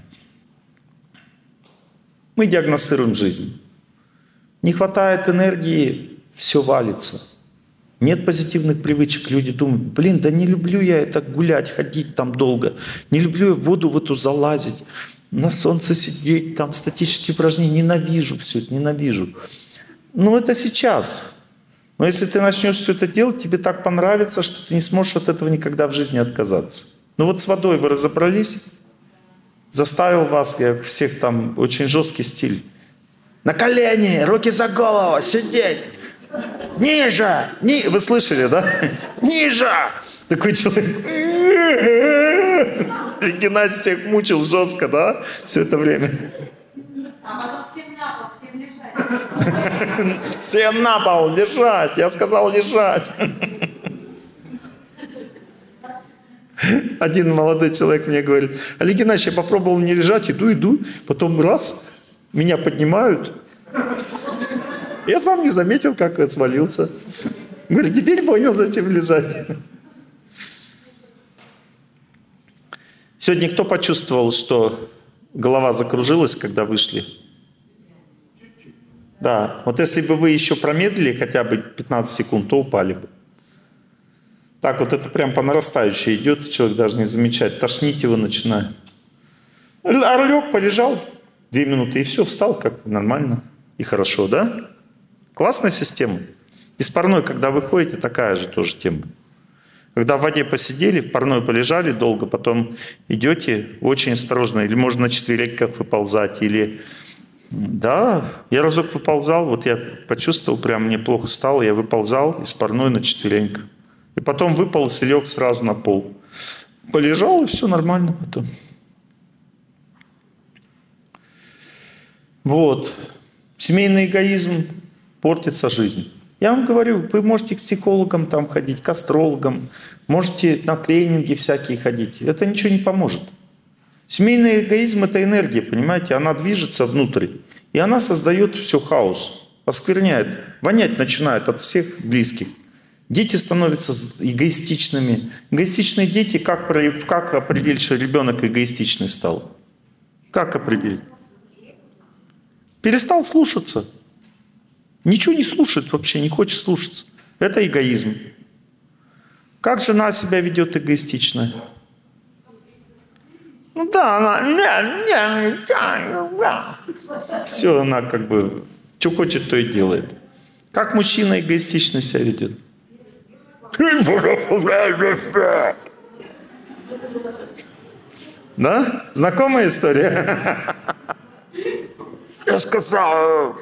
мы диагностируем жизнь. Не хватает энергии, все валится. Нет позитивных привычек. Люди думают, блин, да не люблю я это гулять, ходить там долго. Не люблю я в воду в эту залазить, на солнце сидеть, там статические упражнения. Ненавижу все это, ненавижу. Ну это сейчас. Но если ты начнешь все это делать, тебе так понравится, что ты не сможешь от этого никогда в жизни отказаться. Ну вот с водой вы разобрались? Заставил вас, как всех там, очень жесткий стиль. На колени, руки за голову, сидеть. Ниже! Вы слышали, да? Ниже! Такой человек. И Геннадий всех мучил жестко, да? Все это время. А потом всем на пол, всем лежать. Всем на пол лежать. Я сказал лежать. Один молодой человек мне говорит, Олег Геннадьевич, я попробовал не лежать, иду, потом раз, меня поднимают. Я сам не заметил, как я свалился. Говорит, теперь понял, зачем лежать. Сегодня кто почувствовал, что голова закружилась, когда вышли? Да, вот если бы вы еще промедлили хотя бы 15 секунд, то упали бы. Так вот это прям по нарастающей идет, человек даже не замечает, тошнить его начинает. Орлек полежал 2 минуты и все, встал как нормально и хорошо, да? Классная система. Из парной, когда вы ходите, такая же тоже тема. Когда в воде посидели, в парной полежали долго, потом идете очень осторожно, или можно на четвереньках выползать, или... Да, я разок выползал, вот я почувствовал, прям мне плохо стало, я выползал из парной на четвереньках. И потом выполз и лег сразу на пол. Полежал, и все нормально потом. Вот. Семейный эгоизм, портится жизнь. Я вам говорю, вы можете к психологам там ходить, к астрологам, можете на тренинги всякие ходить. Это ничего не поможет. Семейный эгоизм — это энергия, понимаете? Она движется внутрь, и она создает все хаос, оскверняет, вонять начинает от всех близких. Дети становятся эгоистичными. Эгоистичные дети, как определить, что ребенок эгоистичный стал? Как определить? Перестал слушаться. Ничего не слушает вообще, не хочет слушаться. Это эгоизм. Как жена себя ведет эгоистично? Ну да, она... Все, она как бы... Что хочет, то и делает. Как мужчина эгоистично себя ведет? Да? Знакомая история? Я сказал.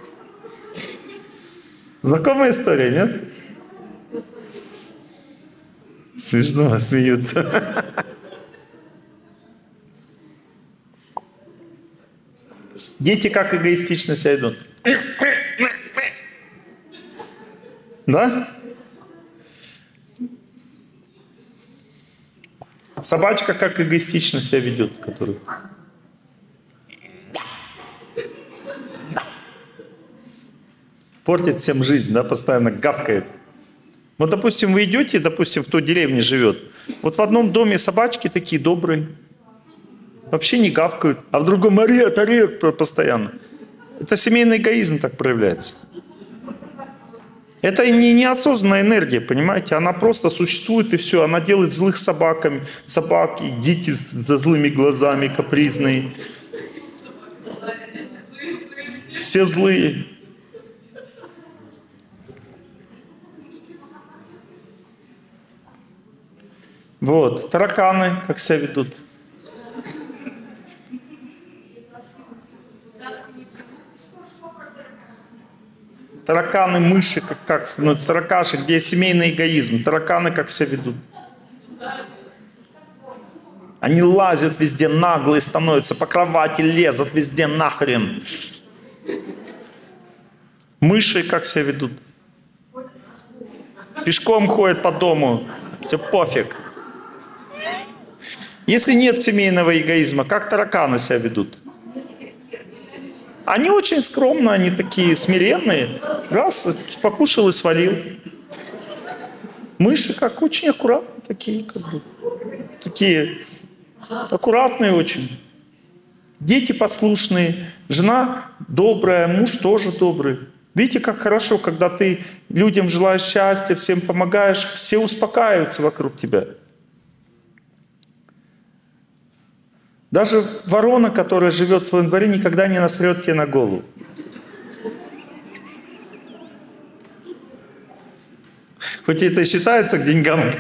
Знакомая история, нет? Смешно, смеются. Дети как эгоистично себя ведут? Да? Собачка как эгоистично себя ведет, который... Портит всем жизнь, да, постоянно гавкает. Вот, допустим, вы идете, допустим, в той деревне живет. Вот в одном доме собачки такие добрые. Вообще не гавкают. А в другом орет постоянно. Это семейный эгоизм так проявляется. Это не неосознанная энергия, понимаете? Она просто существует и все. Она делает злых собаками. Собаки, дети со злыми глазами, капризные. Все злые. Вот. Тараканы как себя ведут? Тараканы, мыши, ну, таракаши, где семейный эгоизм. Тараканы как себя ведут? Они лазят везде, наглые становятся, по кровати лезут везде нахрен. Мыши как себя ведут? Пешком ходят по дому, все пофиг. Если нет семейного эгоизма, как тараканы себя ведут? Они очень скромно, они такие смиренные. Раз, покушал и свалил. Мыши как очень аккуратные такие, как бы. Такие аккуратные очень. Дети послушные, жена добрая, муж тоже добрый. Видите, как хорошо, когда ты людям желаешь счастья, всем помогаешь, все успокаиваются вокруг тебя. Даже ворона, которая живет в своем дворе, никогда не насрет тебе на голову. Хоть это и считается к деньгам.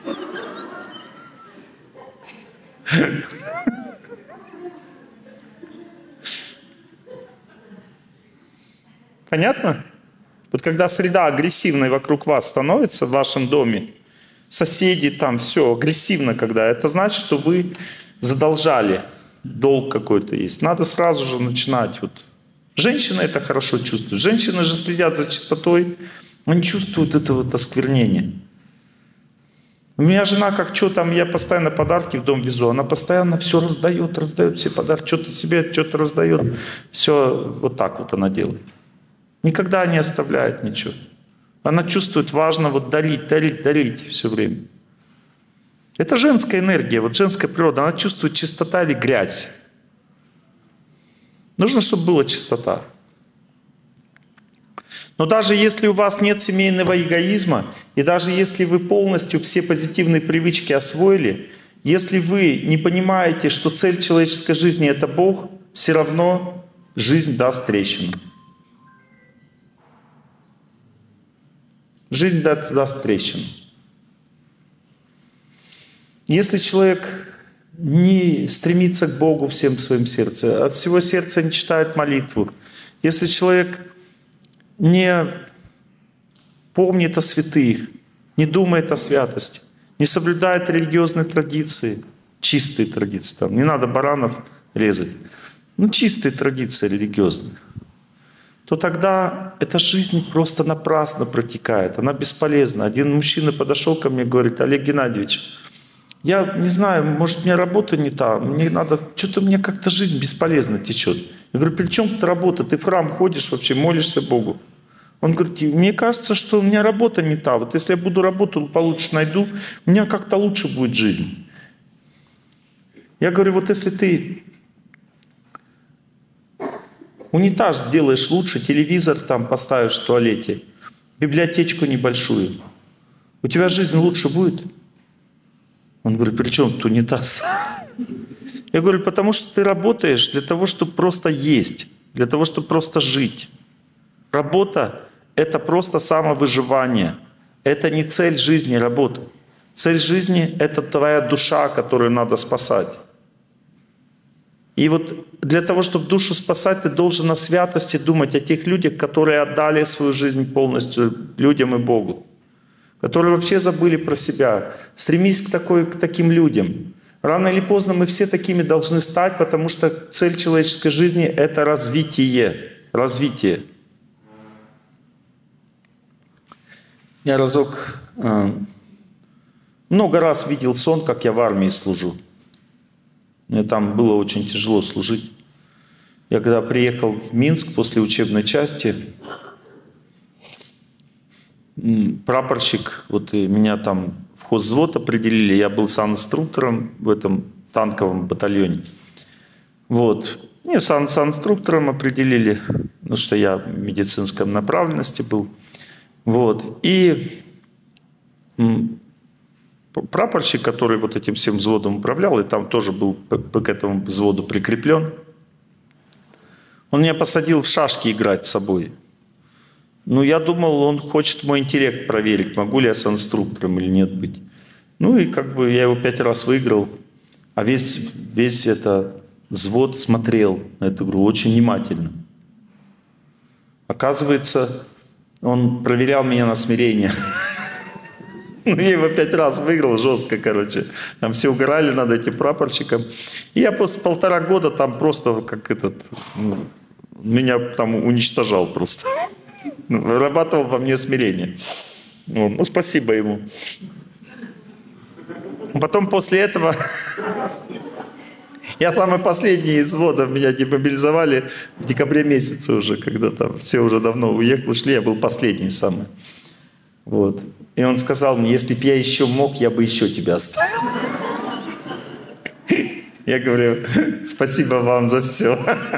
Понятно? Вот когда среда агрессивной вокруг вас становится в вашем доме, соседи там, все агрессивно когда, это значит, что вы задолжали, долг какой-то есть. Надо сразу же начинать. Вот. Женщины это хорошо чувствуют. Женщины же следят за чистотой, они чувствуют это вот осквернение. У меня жена, как что там, я постоянно подарки в дом везу, она постоянно все раздает все подарки, что-то себе, что-то раздает. Все вот так вот она делает. Никогда не оставляет ничего. Она чувствует, важно вот дарить все время. Это женская энергия, вот женская природа, она чувствует чистота или грязь. Нужно, чтобы была чистота. Но даже если у вас нет семейного эгоизма, и даже если вы полностью все позитивные привычки освоили, если вы не понимаете, что цель человеческой жизни — это Бог, все равно жизнь даст трещину. Жизнь даст трещину. Если человек не стремится к Богу всем своим сердцем, от всего сердца не читает молитву, если человек не помнит о святых, не думает о святости, не соблюдает религиозные традиции, чистые традиции, там, не надо баранов резать, чистые традиции религиозные, то тогда эта жизнь просто напрасно протекает, она бесполезна. Один мужчина подошел ко мне и говорит: Олег Геннадьевич, я не знаю, может, у меня работа не та, мне надо, что-то у меня как-то жизнь бесполезно течет. Я говорю: при чем тут работа? Ты в храм ходишь вообще, молишься Богу. Он говорит: мне кажется, что у меня работа не та. Вот если я буду работу получше найду, у меня как-то лучше будет жизнь. Я говорю: вот если ты унитаз сделаешь лучше, телевизор там поставишь в туалете, библиотечку небольшую, у тебя жизнь лучше будет? Он говорит: при чем тут унитаз? Я говорю: потому что ты работаешь для того, чтобы просто есть, для того, чтобы просто жить. Работа это просто самовыживание. Это не цель жизни работы. Цель жизни — это твоя душа, которую надо спасать. И вот для того, чтобы душу спасать, ты должен о святости думать, о тех людях, которые отдали свою жизнь полностью людям и Богу, которые вообще забыли про себя. Стремись к таким людям. Рано или поздно мы все такими должны стать, потому что цель человеческой жизни — это развитие. Развитие. Я разок, много раз видел сон, как я в армии служу. Мне там было очень тяжело служить. Я когда приехал в Минск после учебной части, прапорщик, вот и меня там в хозвзвод определили, я был санинструктором в этом танковом батальоне. Вот. Меня санинструктором определили, потому что я в медицинской направленности был. Вот. И прапорщик, который вот этим всем взводом управлял, и там тоже был к этому взводу прикреплен, он меня посадил в шашки играть с собой. Ну, я думал, он хочет мой интеллект проверить, могу ли я с инструктором или нет быть. Ну, и как бы я его 5 раз выиграл, а весь это взвод смотрел на эту игру очень внимательно. Оказывается, он проверял меня на смирение. Я его 5 раз выиграл, жестко, короче. Там все угорали над этим прапорщиком. И я после 1,5 года там просто как меня там уничтожал просто. Вырабатывал во мне смирение. Ну, спасибо ему. Потом после этого я самый последний из взвода, меня демобилизовали в декабре месяце уже, когда там все уже давно ушли, я был последний самый. Вот. И он сказал мне, если бы я еще мог, я бы еще тебя оставил. Я говорю, спасибо вам за все.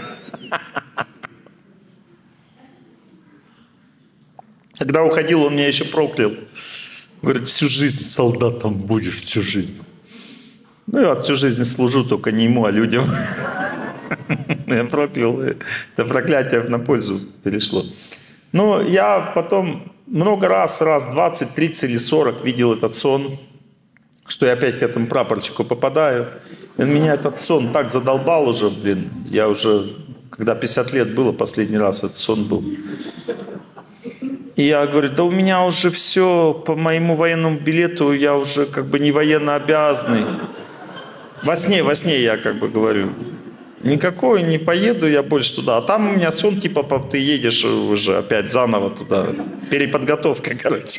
Когда уходил, он меня еще проклял. Говорит, всю жизнь солдатом будешь, всю жизнь. Ну, я всю жизнь служу, только не ему, а людям. Я проклял. Это проклятие на пользу перешло. Но я потом много раз 20, 30 или 40 видел этот сон, что я опять к этому прапорщику попадаю. И меня этот сон так задолбал уже, блин. Я уже, когда 50 лет было, последний раз этот сон был. И я говорю, да у меня уже все по моему военному билету, я уже как бы не военно обязанный. Во сне я как бы говорю, никакой не поеду я больше туда. А там у меня сон, типа, ты едешь уже опять заново туда. Переподготовка, короче.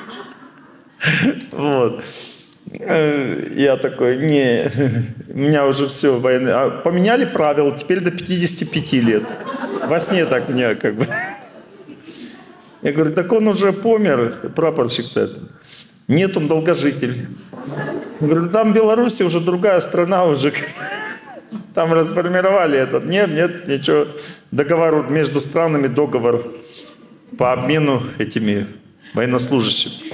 Вот. Я такой, не, у меня уже все военное. Поменяли правила, теперь до 55 лет. Во сне так мне как бы... Я говорю, так он уже помер, прапорщик-то. Нет, он долгожитель. Я говорю, там в Беларуси уже другая страна уже. Там расформировали этот. Нет, ничего. Договор между странами, договор по обмену этими военнослужащими.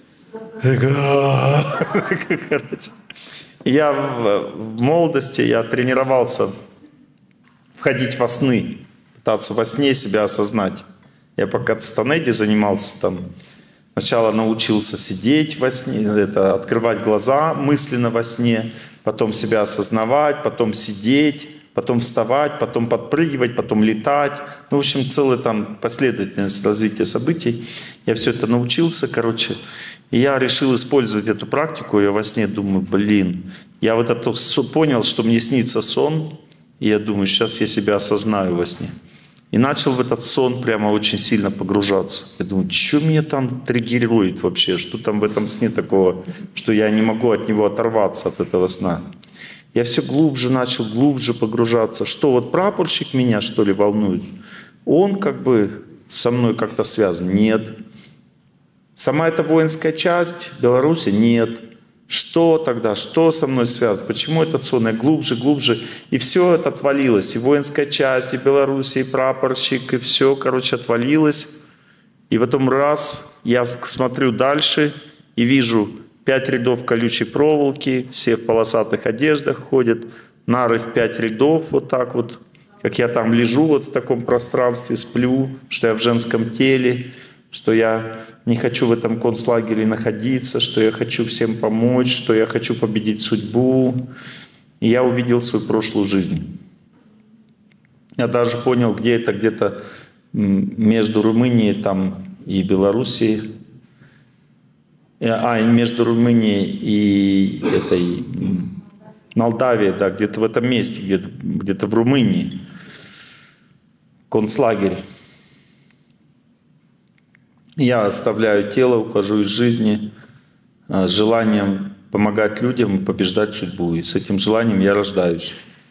Я в молодости я тренировался входить во сны, пытаться во сне себя осознать. Я пока в Станеде занимался, там, сначала научился сидеть во сне, открывать глаза мысленно во сне, потом себя осознавать, потом сидеть, потом вставать, потом подпрыгивать, потом летать. Ну, в общем, целая там последовательность развития событий. Я все это научился, короче. И я решил использовать эту практику. Я во сне думаю, блин, я вот это понял, что мне снится сон, и я думаю, сейчас я себя осознаю во сне. И начал в этот сон прямо очень сильно погружаться. Я думаю, что меня там триггерирует вообще? Что там в этом сне такого, что я не могу от него оторваться, от этого сна? Я все глубже начал, глубже погружаться. Что, вот прапорщик меня, что ли, волнует? Он как бы со мной как-то связан? Нет. Сама эта воинская часть Беларуси? Нет. Что тогда? Что со мной связано? Почему этот сон? Я глубже, глубже. И все это отвалилось. И воинская часть, и Беларусь, и прапорщик, и все, короче, отвалилось. И потом раз, я смотрю дальше и вижу 5 рядов колючей проволоки, все в полосатых одеждах ходят, нары в 5 рядов, вот так вот. Как я там лежу вот в таком пространстве, сплю, что я в женском теле. что я не хочу в этом концлагере находиться, что я хочу всем помочь, что я хочу победить судьбу. И я увидел свою прошлую жизнь. Я даже понял, где это, где-то между Румынией там, и Белоруссией, между Румынией и этой Молдавией, да, где-то в этом месте, где-то в Румынии, концлагерь. Я оставляю тело, ухожу из жизни с желанием помогать людям и побеждать судьбу. И с этим желанием я рождаюсь.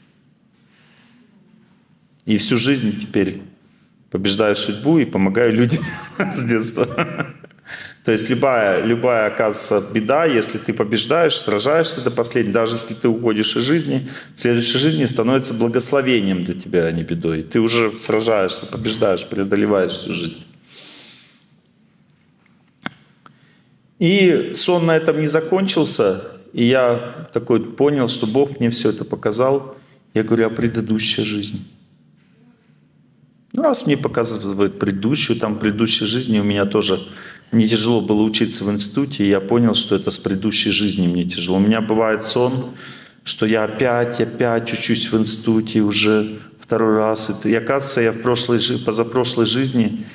И всю жизнь теперь побеждаю судьбу и помогаю людям с детства. То есть любая, оказывается, беда, если ты побеждаешь, сражаешься до последнего, даже если ты уходишь из жизни, в следующей жизни становится благословением для тебя, а не бедой. Ты уже сражаешься, побеждаешь, преодолеваешь всю жизнь. И сон на этом не закончился, и я такой понял, что Бог мне все это показал. Я говорю, а предыдущая жизнь? Ну, раз мне показывают предыдущую, там в предыдущей жизни у меня тоже, мне тяжело было учиться в институте, и я понял, что это с предыдущей жизни мне тяжело. У меня бывает сон, что я опять учусь в институте уже второй раз. И оказывается, я позапрошлой жизни,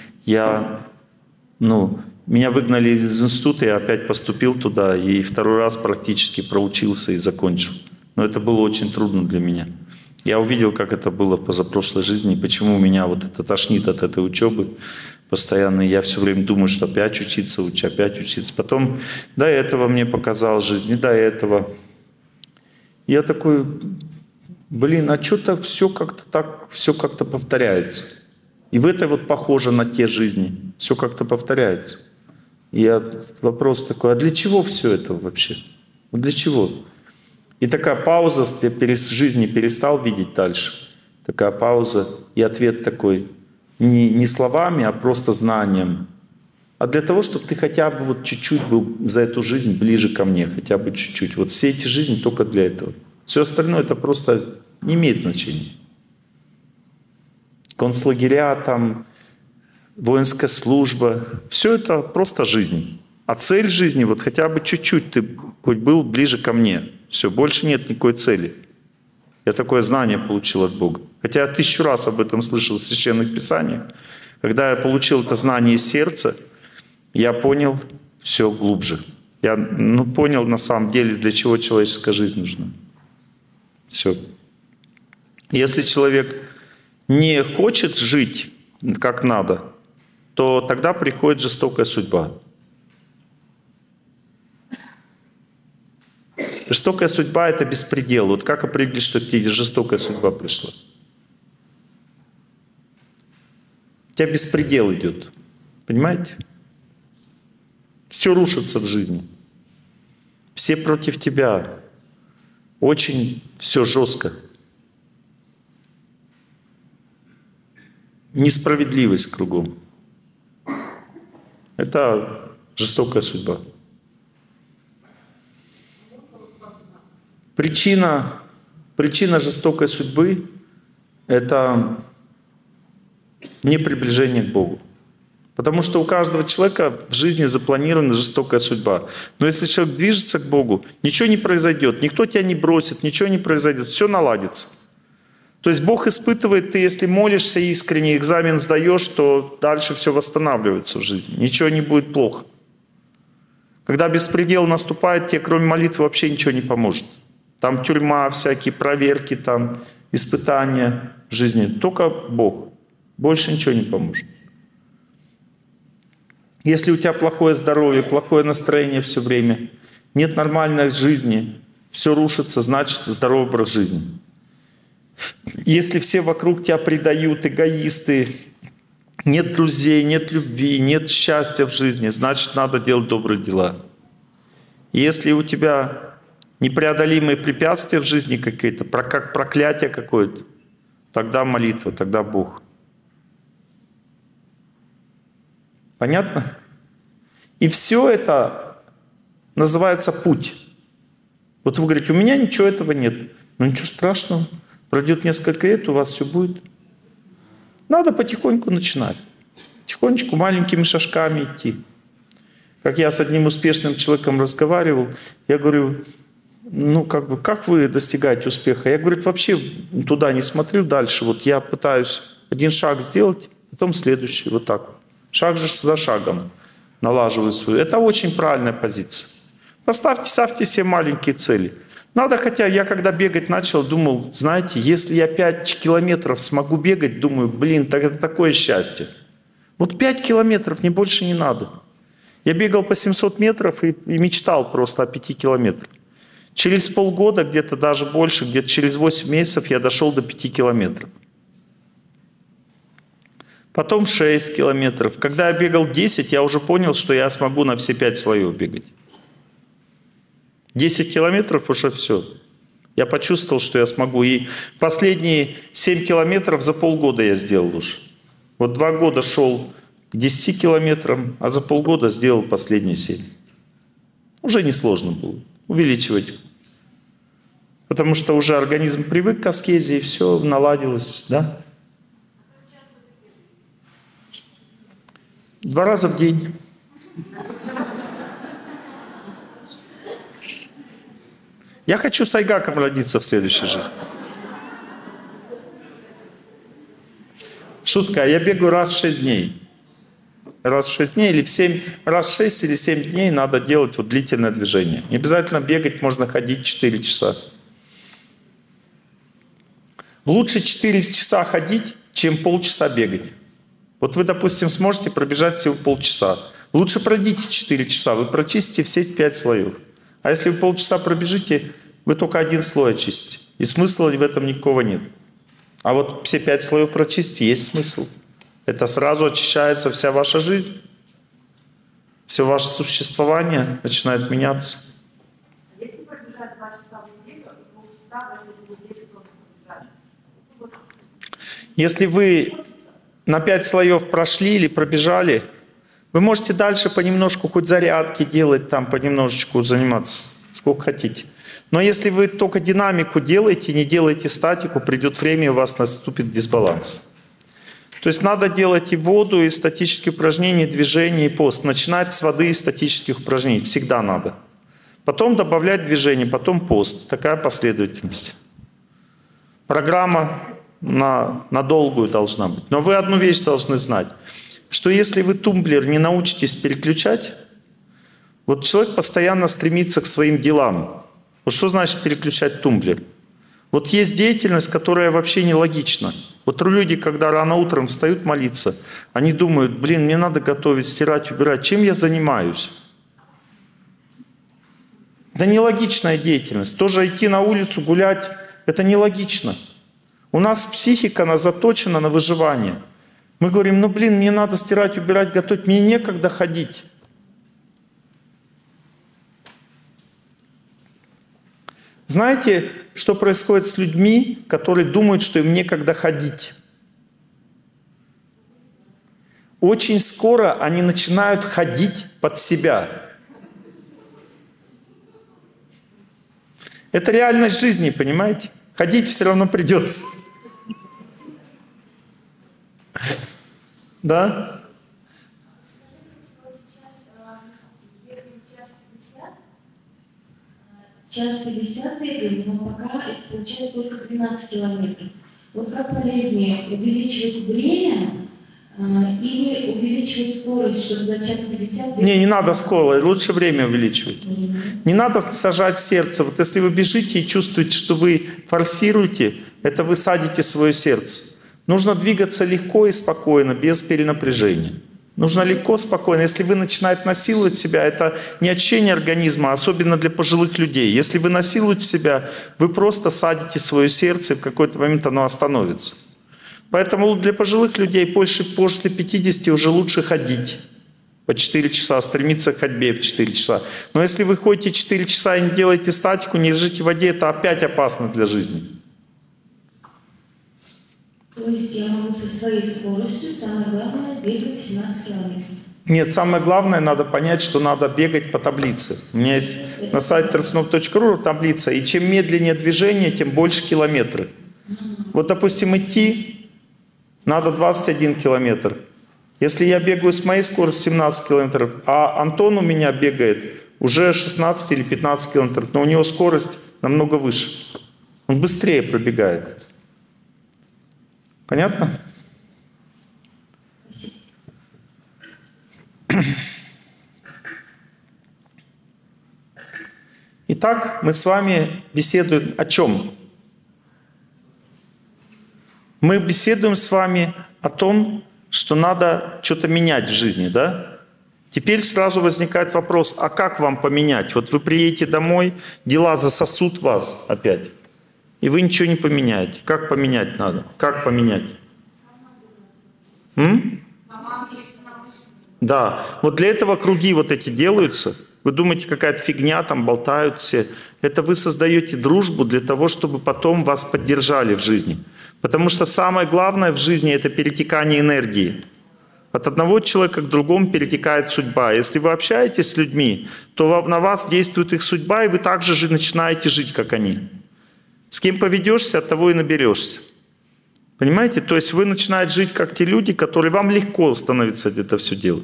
меня выгнали из института, я опять поступил туда, и второй раз практически проучился и закончил. Но это было очень трудно для меня. Я увидел, как это было в позапрошлой жизни, почему меня вот это тошнит от этой учебы постоянно. Я все время думаю, что опять учиться. Потом до этого мне показала жизнь, и до этого. Я такой, а что-то все как-то повторяется. И в этой вот похоже на те жизни. Все как-то повторяется. И вопрос такой, а для чего все это вообще? Для чего? И такая пауза, я жизни перестал видеть дальше. Такая пауза, и ответ такой, не словами, а просто знанием. А для того, чтобы ты хотя бы вот чуть-чуть был за эту жизнь ближе ко мне, хотя бы чуть-чуть. Вот все эти жизни только для этого. Все остальное это просто не имеет значения. Концлагеря там, воинская служба, все это просто жизнь. А цель жизни, вот хотя бы чуть-чуть ты хоть был ближе ко мне. Все, больше нет никакой цели. Я такое знание получил от Бога. Хотя я 1000 раз об этом слышал в Священных Писаниях. Когда я получил это знание из сердца, я понял все глубже. Я понял на самом деле, для чего человеческая жизнь нужна. Все. Если человек не хочет жить как надо, то тогда приходит жестокая судьба. Жестокая судьба — это беспредел. Вот как определить, что тебе жестокая судьба пришла? У тебя беспредел идет. Понимаете? Все рушится в жизни. Все против тебя. Очень все жестко. Несправедливость кругом. Это жестокая судьба. Причина жестокой судьбы — это не приближение к Богу. Потому что у каждого человека в жизни запланирована жестокая судьба. Но если человек движется к Богу, ничего не произойдет, никто тебя не бросит, ничего не произойдет, все наладится. То есть Бог испытывает, ты если молишься искренне, экзамен сдаешь, то дальше все восстанавливается в жизни, ничего не будет плохо. Когда беспредел наступает, тебе кроме молитвы вообще ничего не поможет. Там тюрьма, всякие проверки, там испытания в жизни. Только Бог. Больше ничего не поможет. Если у тебя плохое здоровье, плохое настроение все время, нет нормальной жизни, все рушится, значит здоровый образ жизни. Если все вокруг тебя предают, эгоисты, нет друзей, нет любви, нет счастья в жизни, значит надо делать добрые дела. Если у тебя непреодолимые препятствия в жизни какие-то, как проклятие какое-то, тогда молитва, тогда Бог. Понятно? И все это называется путь. Вот вы говорите, у меня ничего этого нет. Ну ничего страшного. Пройдет несколько лет, у вас все будет. Надо потихоньку начинать. Потихонечку, маленькими шажками идти. Как я с одним успешным человеком разговаривал, я говорю, ну, как вы достигаете успеха? Я, говорю, вообще туда не смотрю дальше. Вот я пытаюсь один шаг сделать, потом следующий, вот так. Шаг же за шагом налаживаю свою. Это очень правильная позиция. Ставьте себе маленькие цели. Надо, хотя я когда бегать начал, думал, знаете, если я 5 километров смогу бегать, думаю, блин, так это такое счастье. Вот 5 километров, мне больше не надо. Я бегал по 700 метров и мечтал просто о 5 километрах. Через полгода, где-то даже больше, где-то через 8 месяцев я дошел до 5 километров. Потом 6 километров. Когда я бегал 10, я уже понял, что я смогу на все 5 слоев бегать. 10 километров уже все. Я почувствовал, что я смогу. И последние 7 километров за полгода я сделал уже. Вот 2 года шел к 10 километрам, а за полгода сделал последние 7. Уже несложно было увеличивать. Потому что уже организм привык к аскезе, и все наладилось. Да? 2 раза в день. Я хочу с айгаком родиться в следующей жизни. Шутка, я бегаю раз в 6 дней. Раз в 6 дней или в 7, раз в 6 или 7 дней надо делать вот длительное движение. Не обязательно бегать, можно ходить 4 часа. Лучше 4 часа ходить, чем полчаса бегать. Вот вы, допустим, сможете пробежать всего полчаса. Лучше пройдите 4 часа, вы прочистите все 5 слоев. А если вы полчаса пробежите, вы только 1 слой очистите. И смысла в этом никакого нет. А вот все 5 слоев прочистите, есть смысл. Это сразу очищается вся ваша жизнь. Все ваше существование начинает меняться. Если пробежать 2 часа в неделю, полчаса в этой неделе тоже пробежать. Если вы на 5 слоев прошли или пробежали, вы можете дальше понемножку хоть зарядки делать, там понемножечку заниматься, сколько хотите. Но если вы только динамику делаете, не делаете статику, придет время, и у вас наступит дисбаланс. То есть надо делать и воду, и статические упражнения, и движение, и пост. Начинать с воды и статических упражнений. Всегда надо. Потом добавлять движение, потом пост. Такая последовательность. Программа на долгую должна быть. Но вы одну вещь должны знать. Что если вы тумблер не научитесь переключать, вот человек постоянно стремится к своим делам. Вот что значит переключать тумблер? Вот есть деятельность, которая вообще нелогична. Вот люди, когда рано утром встают молиться, они думают, блин, мне надо готовить, стирать, убирать. Чем я занимаюсь? Это нелогичная деятельность. Тоже идти на улицу, гулять, это нелогично. У нас психика, она заточена на выживание. Мы говорим, ну блин, мне надо стирать, убирать, готовить, мне некогда ходить. Знаете, что происходит с людьми, которые думают, что им некогда ходить? Очень скоро они начинают ходить под себя. Это реальность жизни, понимаете? Ходить все равно придется. Да? Час 50 бегаем, но пока это получается только 12 километров. Вот как полезнее увеличивать время или увеличивать скорость, чтобы за час 50 бегать? Не надо скорость, лучше время увеличивать. Не надо сажать сердце. Вот если вы бежите и чувствуете, что вы форсируете, это вы садите свое сердце. Нужно двигаться легко и спокойно, без перенапряжения. Нужно легко, спокойно. Если вы начинаете насиловать себя, это не очищение организма, особенно для пожилых людей. Если вы насилуете себя, вы просто садите свое сердце, и в какой-то момент оно остановится. Поэтому для пожилых людей после 50 уже лучше ходить по 4 часа, стремиться к ходьбе в 4 часа. Но если вы ходите 4 часа и не делаете статику, не лежите в воде, это опять опасно для жизни. То есть я могу со своей скоростью, самое главное, бегать 17 километров. Нет, самое главное, надо понять, что надо бегать по таблице. У меня есть на сайте transnov.ru таблица, и чем медленнее движение, тем больше километры. Вот, допустим, идти надо 21 километр. Если я бегаю с моей скоростью 17 километров, а Антон у меня бегает уже 16 или 15 километров, но у него скорость намного выше. Он быстрее пробегает. Понятно? Итак, мы с вами беседуем о чем? Мы беседуем с вами о том, что надо что-то менять в жизни, да? Теперь сразу возникает вопрос, а как вам поменять? Вот вы приедете домой, дела засосут вас опять, и вы ничего не поменяете. Как поменять надо? Как поменять? Да, вот для этого круги вот эти делаются. Вы думаете, какая-то фигня, там болтают все. Это вы создаете дружбу для того, чтобы потом вас поддержали в жизни. Потому что самое главное в жизни — это перетекание энергии. От одного человека к другому перетекает судьба. Если вы общаетесь с людьми, то на вас действует их судьба, и вы также же начинаете жить, как они. С кем поведешься, от того и наберешься. Понимаете? То есть вы начинаете жить, как те люди, которые вам легко становится это все делать.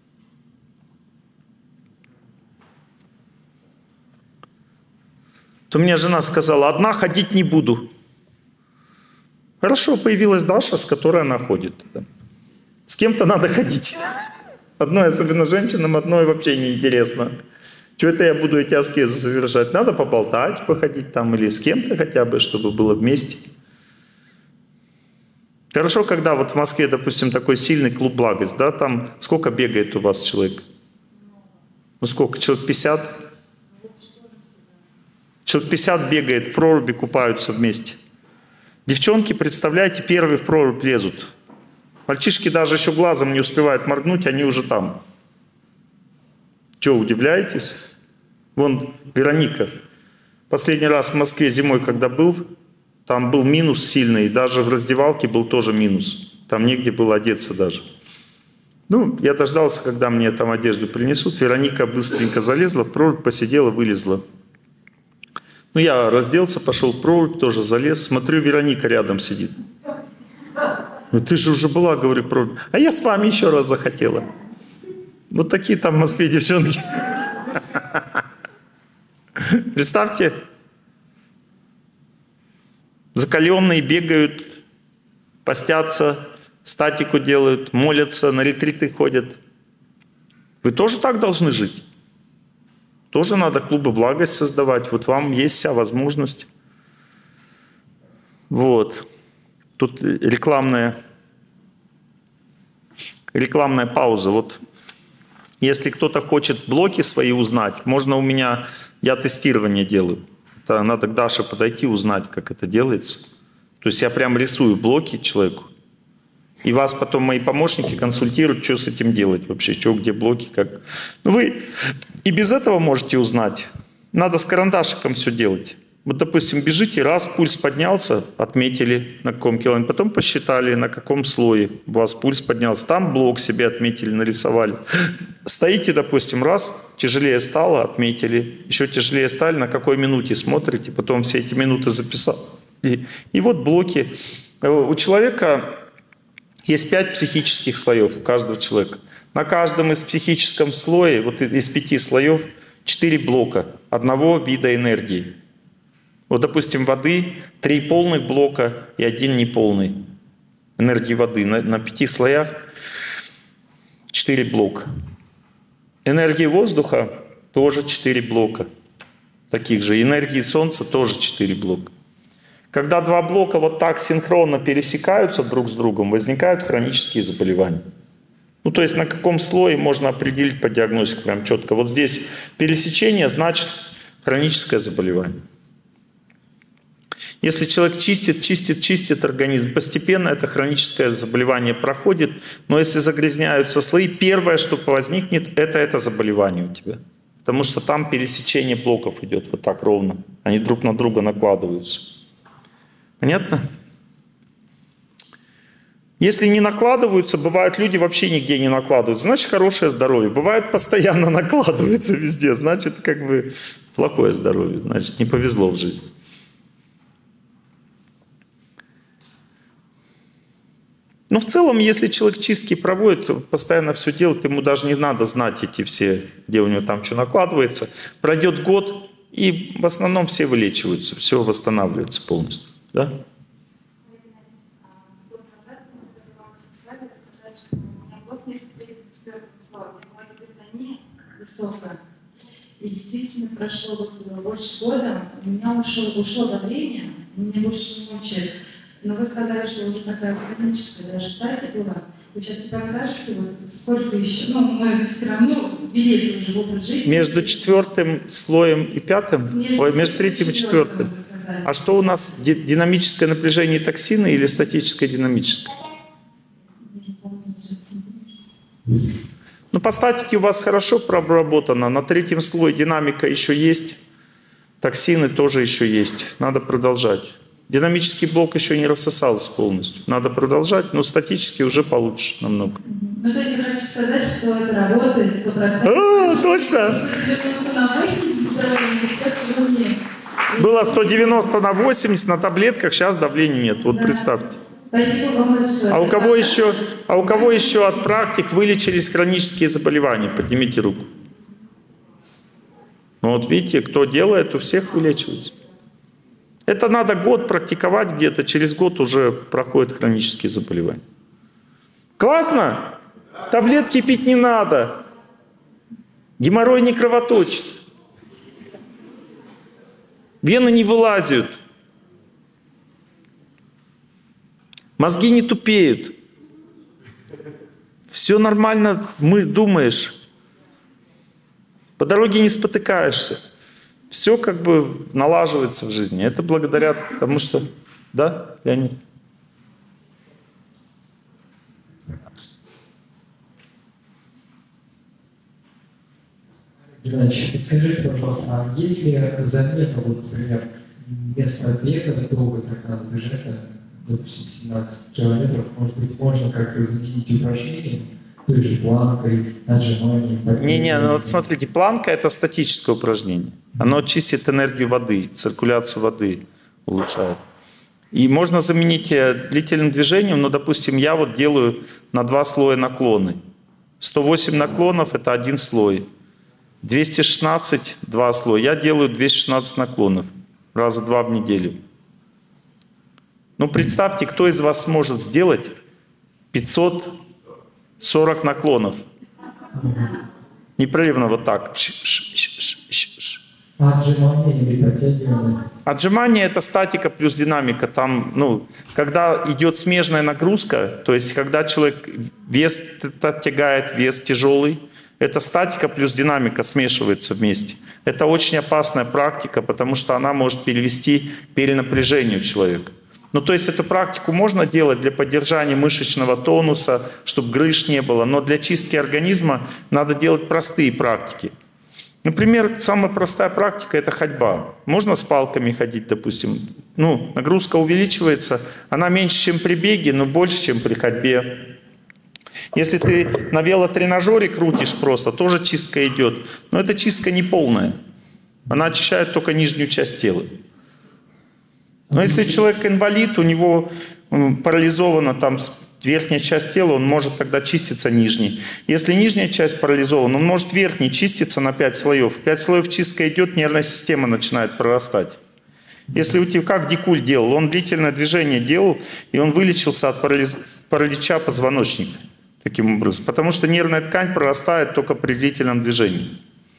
То мне жена сказала, одна ходить не буду. Хорошо, появилась Даша, с которой она ходит. С кем-то надо ходить. Одной, особенно женщинам, одной вообще неинтересно. Что это я буду эти аскезы совершать? Надо поболтать, походить там или с кем-то хотя бы, чтобы было вместе. Хорошо, когда вот в Москве, допустим, такой сильный клуб «Благость», да, там сколько бегает у вас человек? Ну сколько, человек 50? Человек 50 бегает, в проруби купаются вместе. Девчонки, представляете, первые в прорубь лезут. Мальчишки даже еще глазом не успевают моргнуть, они уже там. Чего, удивляетесь? Вон Вероника. Последний раз в Москве зимой, когда был, там был минус сильный, даже в раздевалке был тоже минус. Там негде было одеться даже. Ну, я дождался, когда мне там одежду принесут. Вероника быстренько залезла в прорубь, посидела, вылезла. Ну, я разделся, пошел в прорубь, тоже залез. Смотрю, Вероника рядом сидит. Ну, ты же уже была, говорю, прорубь. А я с вами еще раз захотела. Вот такие там в Москве девчонки. Представьте. Закаленные бегают, постятся, статику делают, молятся, на ретриты ходят. Вы тоже так должны жить. Тоже надо клубы «Благость» создавать. Вот вам есть вся возможность. Вот. Тут рекламная пауза. Вот. Если кто-то хочет блоки свои узнать, можно у меня, я тестирование делаю. Это надо к Даше подойти, узнать, как это делается. То есть я прям рисую блоки человеку. И вас потом мои помощники консультируют, что с этим делать вообще, что, где блоки, как. Ну вы и без этого можете узнать. Надо с карандашиком все делать. Вот, допустим, бежите, раз пульс поднялся, отметили на каком километре, потом посчитали, на каком слое у вас пульс поднялся, там блок себе отметили, нарисовали. Стоите, допустим, раз, тяжелее стало, отметили, еще тяжелее стали, на какой минуте смотрите, потом все эти минуты записали. И вот блоки. У человека есть 5 психических слоев, у каждого человека. На каждом из психическом слое, вот из 5 слоев, 4 блока одного вида энергии. Вот, допустим, воды 3 полных блока и 1 неполный. Энергии воды на 5 слоях 4 блока. Энергии воздуха тоже 4 блока. Таких же. Энергии солнца тоже 4 блока. Когда 2 блока вот так синхронно пересекаются друг с другом, возникают хронические заболевания. Ну, то есть на каком слое можно определить по диагностике прям четко. Вот здесь пересечение, значит хроническое заболевание. Если человек чистит организм, постепенно это хроническое заболевание проходит, но если загрязняются слои, первое, что возникнет, это заболевание у тебя. Потому что там пересечение блоков идет вот так ровно. Они друг на друга накладываются. Понятно? Если не накладываются, бывают люди вообще нигде не накладываются, значит хорошее здоровье. Бывает постоянно накладываются везде, значит как бы плохое здоровье, значит не повезло в жизни. Но в целом, если человек чистки проводит, то постоянно все делает, ему даже не надо знать эти все, где у него там что накладывается. Пройдет год, и в основном все вылечиваются, все восстанавливается полностью. Да? И действительно прошло больше года, у меня ушло давление, меня больше не мучает. Но вы сказали, что уже такая хроническая даже стадия была. Вы сейчас не подскажете, вот сколько еще? Ну, мы все равно ввели уже в образ жизни. Между 4 слоем и 5? Между 3 и 4. А что у нас? Динамическое напряжение токсины или статическое динамическое? Ну, по статике у вас хорошо проработано. На 3 слое динамика еще есть. Токсины тоже еще есть. Надо продолжать. Динамический блок еще не рассосался полностью. Надо продолжать, но статически уже получше намного. Ну, то есть, я хочу сказать, что это работает 100%. А, точно! Было 190 на 80 на таблетках, сейчас давления нет. Вот да. Представьте. Спасибо вам большое. А у кого еще от практик вылечились хронические заболевания? Поднимите руку. Ну вот видите, кто делает, у всех вылечивается. Это надо год практиковать где-то, через год уже проходят хронические заболевания. Классно? Таблетки пить не надо. Геморрой не кровоточит. Вены не вылазят. Мозги не тупеют. Все нормально, думаешь. По дороге не спотыкаешься. Все как бы налаживается в жизни. Это благодаря тому, что... Да, Леонид? Геннадьевич, подскажите, пожалуйста, а если замена, вот, например, вместо бега долго так надо бежать, допустим, 17 километров, может быть, можно как-то заменить упражнение, той же планкой, отжиманием? Не, ну вот смотрите, планка — это статическое упражнение. Оно чистит энергию воды, циркуляцию воды улучшает. И можно заменить длительным движением, но, допустим, я вот делаю на 2 слоя наклоны. 108 наклонов — это 1 слой. 216 — 2 слоя. Я делаю 216 наклонов. Раза 2 в неделю. Ну, представьте, кто из вас сможет сделать 540 наклонов. Непрерывно вот так. Отжимание или подтягивание? Отжимание — это статика плюс динамика. Там, ну, когда идет смежная нагрузка, то есть когда человек вес оттягает, вес тяжелый, это статика плюс динамика смешивается вместе. Это очень опасная практика, потому что она может перевести перенапряжение у человека. Ну, то есть эту практику можно делать для поддержания мышечного тонуса, чтобы грыж не было, но для чистки организма надо делать простые практики. Например, самая простая практика — это ходьба. Можно с палками ходить, допустим. Ну, нагрузка увеличивается, она меньше, чем при беге, но больше, чем при ходьбе. Если ты на велотренажере крутишь просто, тоже чистка идет. Но эта чистка не полная. Она очищает только нижнюю часть тела. Но если человек инвалид, у него парализована там верхняя часть тела, он может тогда чиститься нижней. Если нижняя часть парализована, он может верхней чиститься на 5 слоев. 5 слоев чистка идет, нервная система начинает прорастать. Если у тебя, как Дикуль делал, он длительное движение делал, и он вылечился от паралича позвоночника. Таким образом. Потому что нервная ткань прорастает только при длительном движении.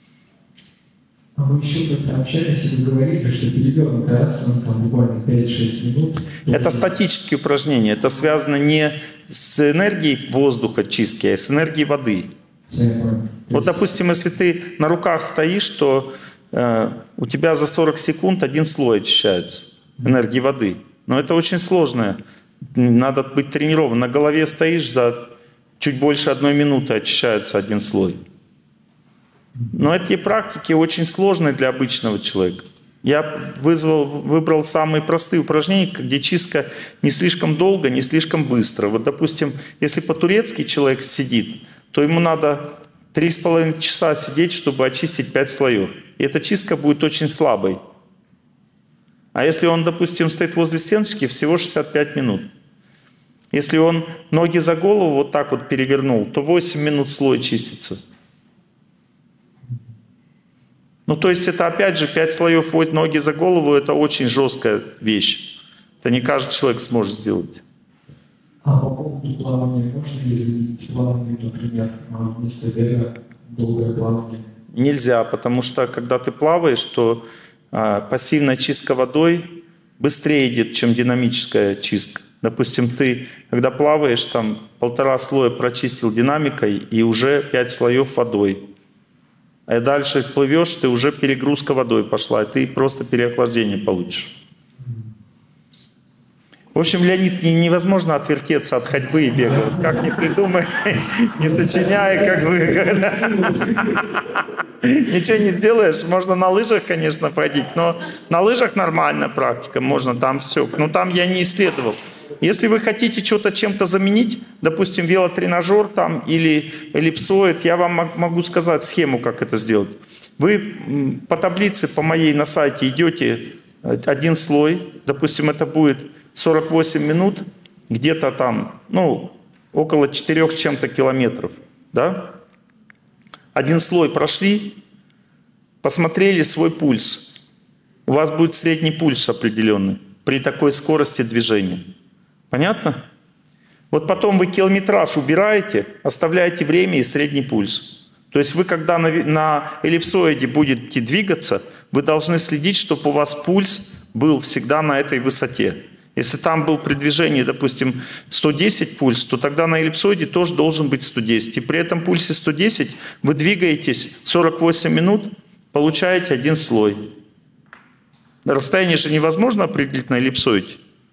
А мы еще как-то общались, и вы говорили, что перебернутый асан, там буквально 5-6 минут. Это статические упражнения. Это связано не с энергией воздуха чистки, а с энергией воды. Вот, допустим, если ты на руках стоишь, то у тебя за 40 секунд 1 слой очищается энергии воды. Но это очень сложно. Надо быть тренирован. На голове стоишь, за чуть больше 1 минуты очищается 1 слой. Но эти практики очень сложные для обычного человека. Я выбрал самые простые упражнения, где чистка не слишком долго, не слишком быстро. Вот, допустим, если по-турецки человек сидит, то ему надо 3,5 часа сидеть, чтобы очистить 5 слоев. И эта чистка будет очень слабой. А если он, допустим, стоит возле стеночки, всего 65 минут. Если он ноги за голову вот так вот перевернул, то 8 минут слой чистится. Ну, то есть это опять же 5 слоев вот ноги за голову, это очень жесткая вещь. Это не каждый человек сможет сделать. А по поводу плавания, можно ли заменить плавание, например, вместо бега долгое плавание? Нельзя, потому что когда ты плаваешь, то пассивная чистка водой быстрее идет, чем динамическая чистка. Допустим, ты, когда плаваешь, там 1,5 слоя прочистил динамикой и уже 5 слоев водой. А дальше плывешь, ты уже перегрузка водой пошла, и ты просто переохлаждение получишь. В общем, Леонид, невозможно отвертеться от ходьбы и бега. Вот как ни придумай, не сочиняй, как бы. Ничего не сделаешь. Можно на лыжах, конечно, ходить, но на лыжах нормальная практика, можно там все. Но там я не исследовал. Если вы хотите что-то чем-то заменить, допустим, велотренажер там или эллипсоид, я вам могу сказать схему, как это сделать. Вы по таблице, по моей на сайте идете один слой, допустим, это будет 48 минут, где-то там, ну, около 4 с чем-то километров, да? Один слой прошли, посмотрели свой пульс. У вас будет средний пульс определенный при такой скорости движения. Понятно? Вот потом вы километраж убираете, оставляете время и средний пульс. То есть вы, когда на эллипсоиде будете двигаться, вы должны следить, чтобы у вас пульс был всегда на этой высоте. Если там был при движении, допустим, 110 пульс, то тогда на эллипсоиде тоже должен быть 110. И при этом пульсе 110 вы двигаетесь 48 минут, получаете один слой. Расстояние же невозможно определить на эллипсоиде.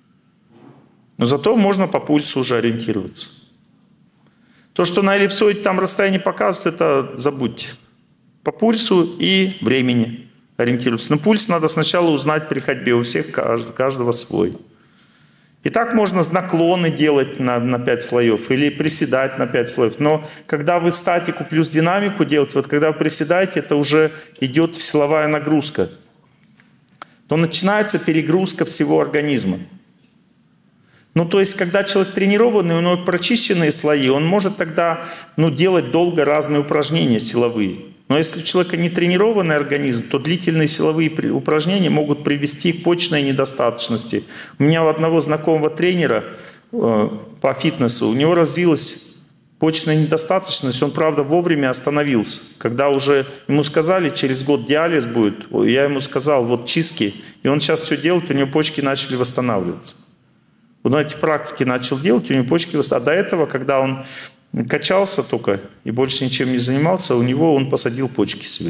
Но зато можно по пульсу уже ориентироваться. То, что на эллипсоиде там расстояние показывает, это забудьте. По пульсу и времени ориентироваться. Но пульс надо сначала узнать при ходьбе. У всех каждого свой. И так можно наклоны делать на 5 слоев или приседать на 5 слоев. Но когда вы статику плюс динамику делаете, вот когда вы приседаете, это уже идет силовая нагрузка. То начинается перегрузка всего организма. Ну, то есть, когда человек тренированный, у него прочищенные слои, он может тогда делать долго разные упражнения силовые. Но если у человека не тренированный организм, то длительные силовые упражнения могут привести к почечной недостаточности. У меня у одного знакомого тренера по фитнесу, у него развилась почечная недостаточность, он, правда, вовремя остановился. Когда уже ему сказали, через год диализ будет, я ему сказал, вот чистки, и он сейчас все делает, у него почки начали восстанавливаться. Он эти практики начал делать, у него почки восстанавливаются. А до этого, когда он качался только и больше ничем не занимался, у него он посадил почки себе.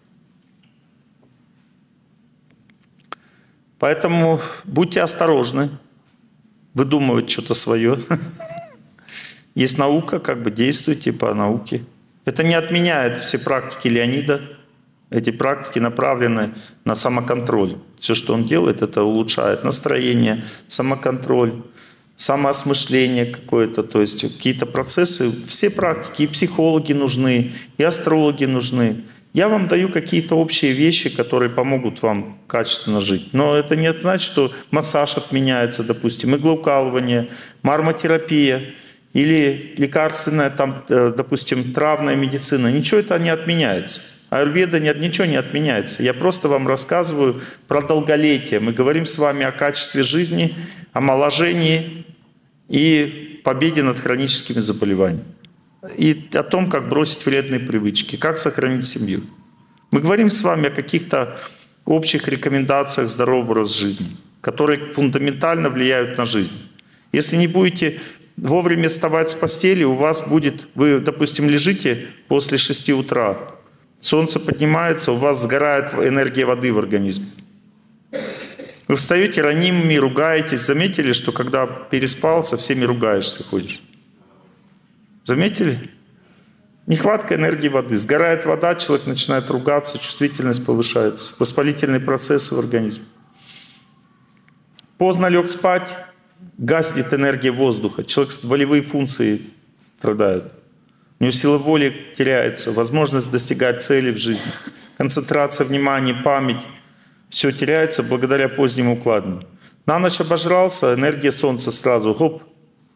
Поэтому будьте осторожны, выдумывать что-то свое. Есть наука, как бы действуйте по науке. Это не отменяет все практики Леонида. Эти практики направлены на самоконтроль. Все, что он делает, это улучшает настроение, самоконтроль, самоосмысление какое-то, то есть какие-то процессы. Все практики, и психологи нужны, и астрологи нужны. Я вам даю какие-то общие вещи, которые помогут вам качественно жить. Но это не значит, что массаж отменяется, допустим, иглоукалывание, мармотерапия или лекарственная, там, допустим, травная медицина. Ничего это не отменяется. Аюрведа ничего не отменяется. Я просто вам рассказываю про долголетие. Мы говорим с вами о качестве жизни, омоложении и победе над хроническими заболеваниями. И о том, как бросить вредные привычки, как сохранить семью. Мы говорим с вами о каких-то общих рекомендациях здорового образа жизни, которые фундаментально влияют на жизнь. Если не будете вовремя вставать с постели, у вас будет... Вы, допустим, лежите после 6 утра, солнце поднимается, у вас сгорает энергия воды в организме. Вы встаете ранимыми, ругаетесь. Заметили, что когда переспал, со всеми ругаешься, ходишь? Заметили? Нехватка энергии воды. Сгорает вода, человек начинает ругаться, чувствительность повышается, воспалительные процессы в организме. Поздно лег спать, гаснет энергия воздуха. Человек волевые функции страдает. У него сила воли теряется, возможность достигать цели в жизни, концентрация внимания, память. Все теряется благодаря позднему укладыванию. На ночь обожрался, энергия солнца сразу, хоп,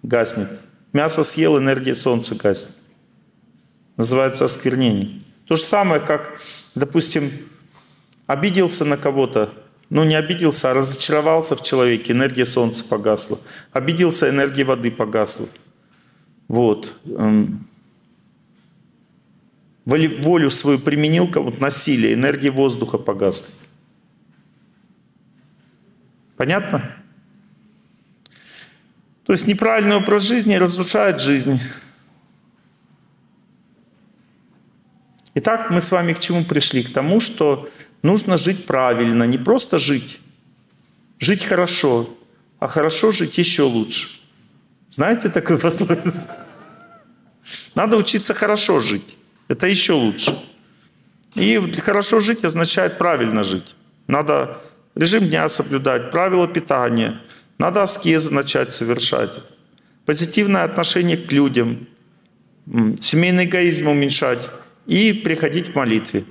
гаснет. Мясо съел, энергия Солнца гаснет. Называется осквернение. То же самое, как, допустим, обиделся на кого-то, ну не обиделся, а разочаровался в человеке, энергия Солнца погасла. Обиделся, энергия воды погасла. Вот. Волю свою применил, кому-то насилие, энергия воздуха погасла. Понятно? То есть неправильный образ жизни разрушает жизнь. Итак, мы с вами к чему пришли? К тому, что нужно жить правильно, не просто жить. Жить хорошо, а хорошо жить еще лучше. Знаете такую пословицу? Надо учиться хорошо жить. Это еще лучше. И хорошо жить означает правильно жить. Надо режим дня соблюдать, правила питания. Надо аскезы начать совершать. Позитивное отношение к людям. Семейный эгоизм уменьшать. И приходить к молитве.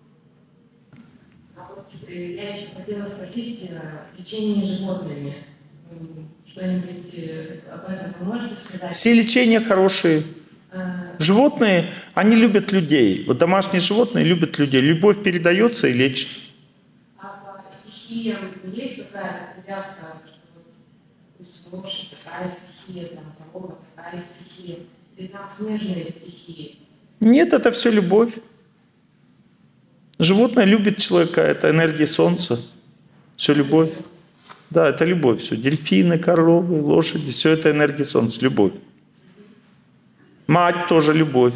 Я еще хотела спросить, лечение животными. Что-нибудь об этом вы можете сказать? Все лечения хорошие. Животные, они любят людей. Вот домашние животные любят людей. Любовь передается и лечит. А по стихиям есть какая-то привязка, что лошадь такая стихия, там, корова такая стихия, или там смежные стихии? Нет, это все любовь. Животное любит человека, это энергия Солнца. Все любовь. Да, это любовь. Все. Дельфины, коровы, лошади, все это энергия Солнца, любовь. Мать тоже любовь.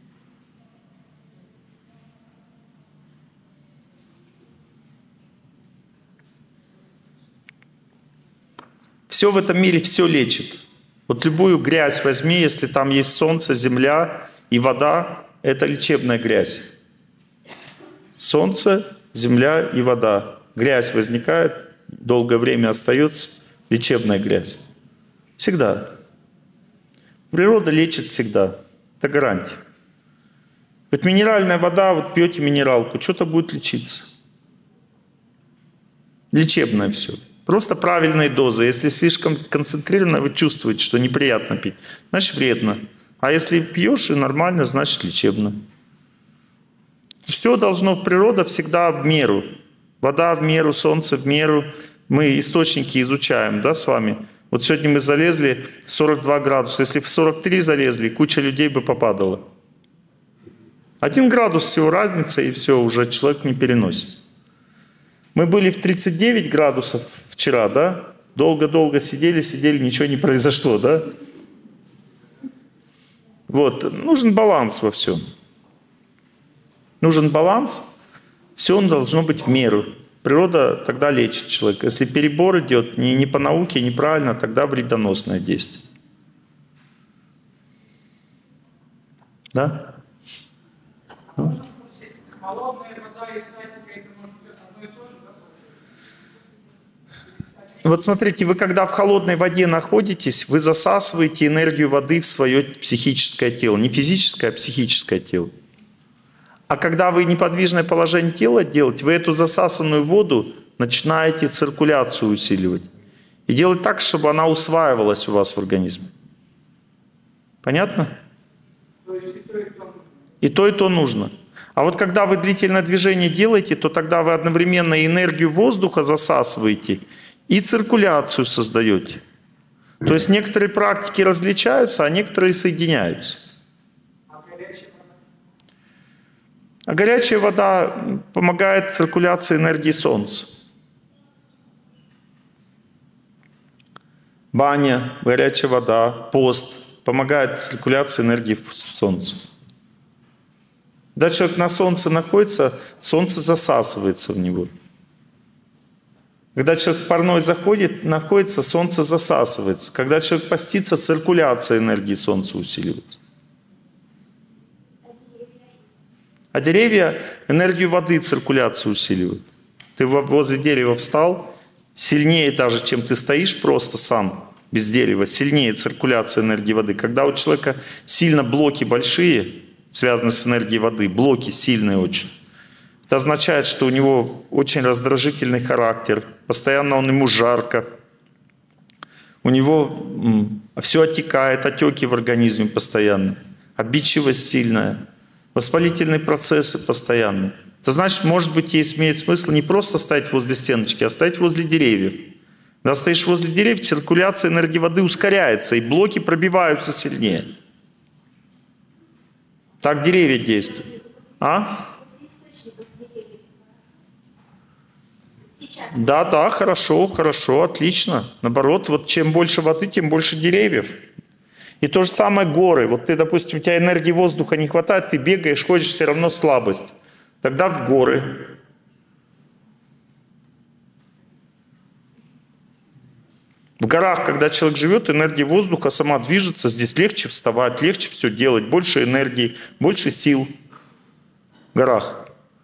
Все в этом мире все лечит. Вот любую грязь возьми, если там есть солнце, земля и вода, это лечебная грязь. Солнце, земля и вода. Грязь возникает, долгое время остается, лечебная грязь. Всегда. Природа лечит всегда. Это гарантия. Вот минеральная вода, вот пьете минералку, что-то будет лечиться. Лечебное все. Просто правильные дозы. Если слишком концентрированно, вы чувствуете, что неприятно пить, значит вредно. А если пьешь и нормально, значит лечебно. Все должно в природе всегда в меру. Вода в меру, солнце в меру. Мы источники изучаем, да, с вами. Вот сегодня мы залезли 42 градуса. Если в 43 залезли, куча людей бы попадала. 1 градус всего разница, и все, уже человек не переносит. Мы были в 39 градусов вчера, да? Долго-долго сидели, ничего не произошло, да? Вот, нужен баланс во всем. Нужен баланс, все должно быть в меру. Природа тогда лечит человека. Если перебор идет не по науке, неправильно, тогда вредоносное действие. Да? Ну? Холодная вода и статика, это может быть одно и то же, да? Вот смотрите, вы когда в холодной воде находитесь, вы засасываете энергию воды в свое психическое тело. Не физическое, а психическое тело. А когда вы неподвижное положение тела делаете, вы эту засасанную воду начинаете циркуляцию усиливать. И делать так, чтобы она усваивалась у вас в организме. Понятно? То есть и то нужно. А вот когда вы длительное движение делаете, то тогда вы одновременно энергию воздуха засасываете и циркуляцию создаете. То есть некоторые практики различаются, а некоторые соединяются. А горячая вода помогает циркуляции энергии Солнца. Баня, горячая вода, пост помогает циркуляции энергии Солнца. Когда человек на Солнце находится, Солнце засасывается в него. Когда человек в парной находится, Солнце засасывается. Когда человек постится, циркуляция энергии Солнца усиливается. А деревья энергию воды, циркуляцию усиливают. Ты возле дерева встал, сильнее даже, чем ты стоишь просто сам, без дерева, сильнее циркуляция энергии воды. Когда у человека сильно блоки большие, связаны с энергией воды, блоки сильные очень, это означает, что у него очень раздражительный характер, постоянно ему жарко, у него А все оттекает, отеки в организме постоянно, обидчивость сильная, воспалительные процессы постоянно. Это значит, может быть, имеет смысл не просто стоять возле стеночки, а стоять возле деревьев. Когда стоишь возле деревьев, циркуляция энергии воды ускоряется, и блоки пробиваются сильнее. Так деревья действуют. А? Да, да, хорошо, хорошо, отлично. Наоборот, вот чем больше воды, тем больше деревьев. И то же самое горы. Вот ты, допустим, у тебя энергии воздуха не хватает, ты бегаешь, ходишь, все равно слабость. Тогда в горы. В горах, когда человек живет, энергия воздуха сама движется, здесь легче вставать, легче все делать, больше энергии, больше сил в горах.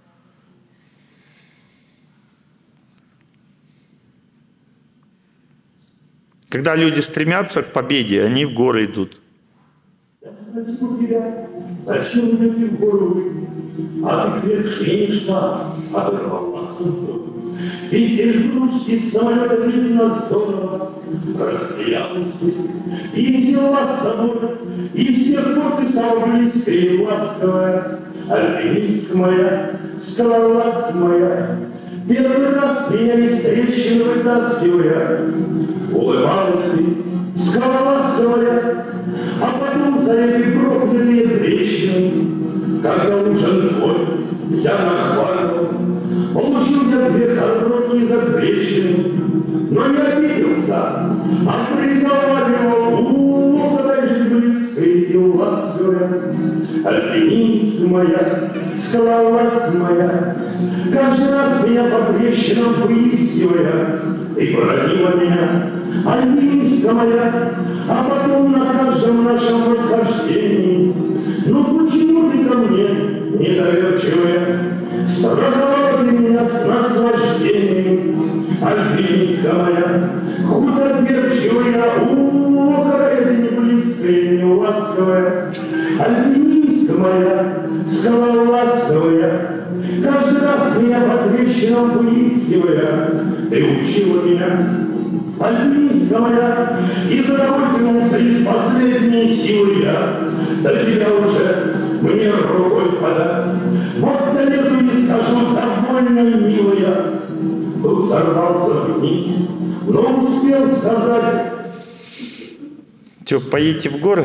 Когда люди стремятся к победе, они в горы идут. Я спросил тебя, зачем ты в гору, а ты к вершине шла, оторвалась в и те грусти самолета видно здорово, рассмеялась ты, и взяла с собой, и с тех пор ты стала близкая и ласковая, альпинистка моя, скалолазка моя. Первый раз меня из трещины вытаскивая, улыбалась ты, скалолазка, а потом за эти проклятые трещины, когда ужин твой я нахваливал, получил я 2 короткие затрещины, но не обиделся, а приговаривал, какая же близкая и ласковая, альпинистка моя, скалолазка моя. Каждый раз меня по трещинам выискивая, и поранила меня, альпинистка моя, а потом на каждом нашем восхождении, ну почему ты ко мне недоверчивая, страховала ты меня с наслаждением, альпинистка моя, худоверчивая, какая ты не близкая, не ласковая, альпинистка моя, скалолазковая. Каждый раз меня по трещинам выискивая, ты учила меня, альпинистка моя, и задовольствовался из последней силы я, до тебя уже мне рукой подать. Вот долезу и скажу, довольно милая, тут сорвался вниз, но успел сказать. Что, поедете в горы?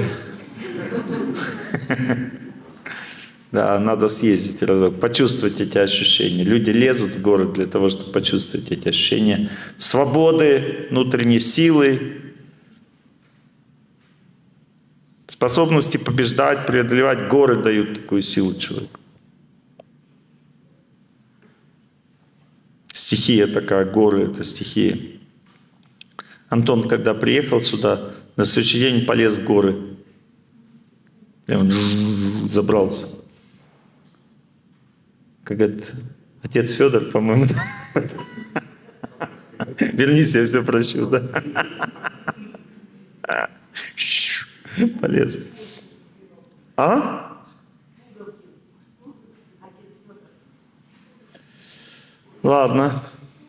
Да, надо съездить разок, почувствовать эти ощущения. Люди лезут в горы для того, чтобы почувствовать эти ощущения свободы, внутренней силы, способности побеждать, преодолевать. Горы дают такую силу человеку. Стихия такая, горы — это стихия. Антон, когда приехал сюда, на следующий день полез в горы. И он забрался. Как говорит отец Федор, по-моему. Вернись, я все прощу, да? Полез. А? Ладно.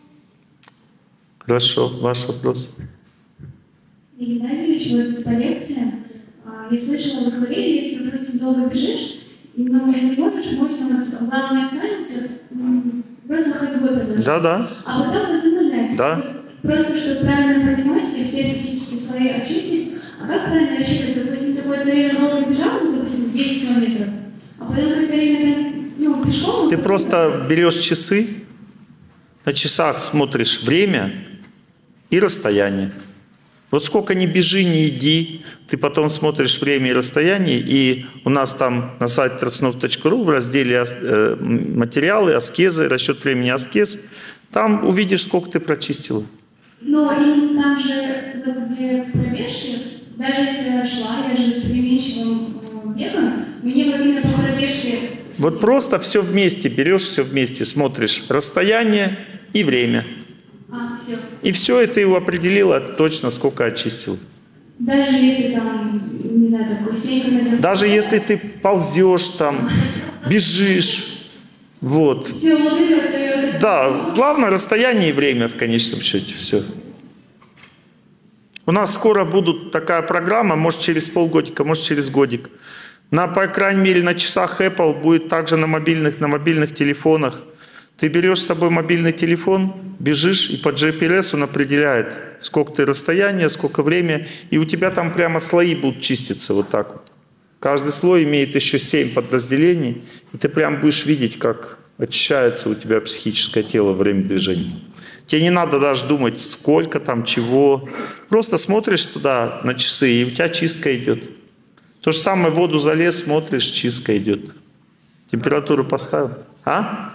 Хорошо, ваш вопрос. Игорь Геннадьевич, вот по лекции я слышала, вы говорили, если, допустим, долго бежишь, и много не можешь, можно вот главное останется, просто хоть выпадешь. Да. А потом возобновляется. Да. Просто, чтобы правильно понимать, и все физические слои очистить, а как правильно рассчитывать? Допустим, такое время долго бежал, допустим, 10 километров, а потом какое-то время, пешком... Ты просто берешь часы, на часах смотришь время и расстояние. Вот сколько ни бежи, ни иди, ты потом смотришь время и расстояние, и у нас там на сайте trasnov.ru в разделе материалы, аскезы, расчет времени аскез, там увидишь, сколько ты прочистила. Но и там же, где пробежки, даже если я шла, я же с переменчивым бегом, мне вот именно по пробежке... Вот просто все вместе, берешь все вместе, смотришь расстояние и время. Все. И все, и ты определила точно, сколько очистил. Даже если там, не знаю, такой 7 километров... Даже если ты ползешь там, бежишь, вот. Все, вот это... Да, главное расстояние и время в конечном счете, все. У нас скоро будет такая программа, может через полгодика, может через годик. По крайней мере, на часах Apple будет также на мобильных телефонах. Ты берешь с собой мобильный телефон, бежишь, и по GPS он определяет, сколько ты расстояние, сколько время, и у тебя там прямо слои будут чиститься вот так вот. Каждый слой имеет еще 7 подразделений, и ты прям будешь видеть, как очищается у тебя психическое тело во время движения. Тебе не надо даже думать, сколько там, чего. Просто смотришь туда на часы, и у тебя чистка идет. То же самое, в воду залез, смотришь, чистка идет. Температуру поставил. А?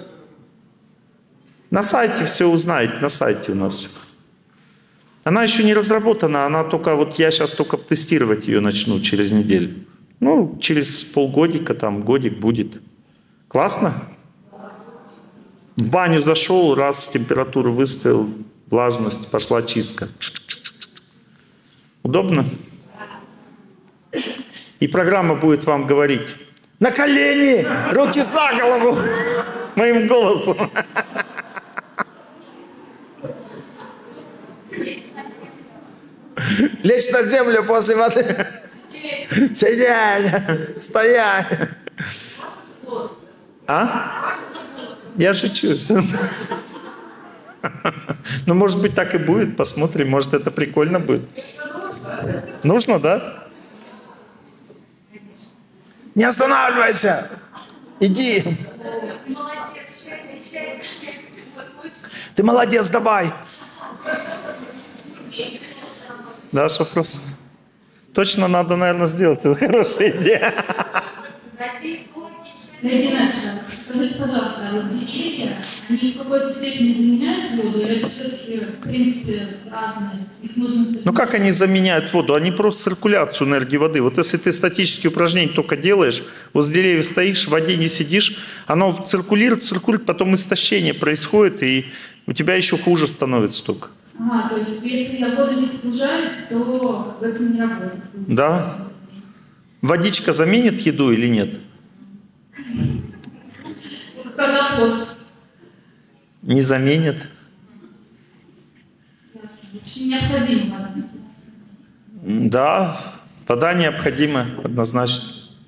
На сайте все узнаете, на сайте у нас. Она еще не разработана, она только, вот я сейчас только тестировать ее начну через неделю. Ну, через полгодика, там, годик будет. Классно? В баню зашел, раз температуру выставил, влажность, пошла чистка. Удобно? И программа будет вам говорить: на колени, руки за голову, моим голосом. Лечь на землю после воды. Сидеть, стоять. А? Я шучу. Ну, может быть, так и будет. Посмотрим, может, это прикольно будет. Нужно, да? Не останавливайся! Иди! Ты молодец, давай! Дашь вопрос? Точно надо, наверное, сделать. Это хорошая идея. Скажите, пожалуйста, а вот деревья, они в какой-то степени заменяют воду, или это все-таки, в принципе, разные? Их нужно совмещать? Ну как они заменяют воду? Они просто циркуляцию энергии воды. Вот если ты статические упражнения только делаешь, возле деревьев стоишь, в воде не сидишь, оно циркулирует, потом истощение происходит, и у тебя еще хуже становится только. Ага, то есть если я воду не погружаюсь, то это не работает? Да. Водичка заменит еду или нет? Когда пост? Не заменит. Вообще необходимо. Да, вода необходима однозначно.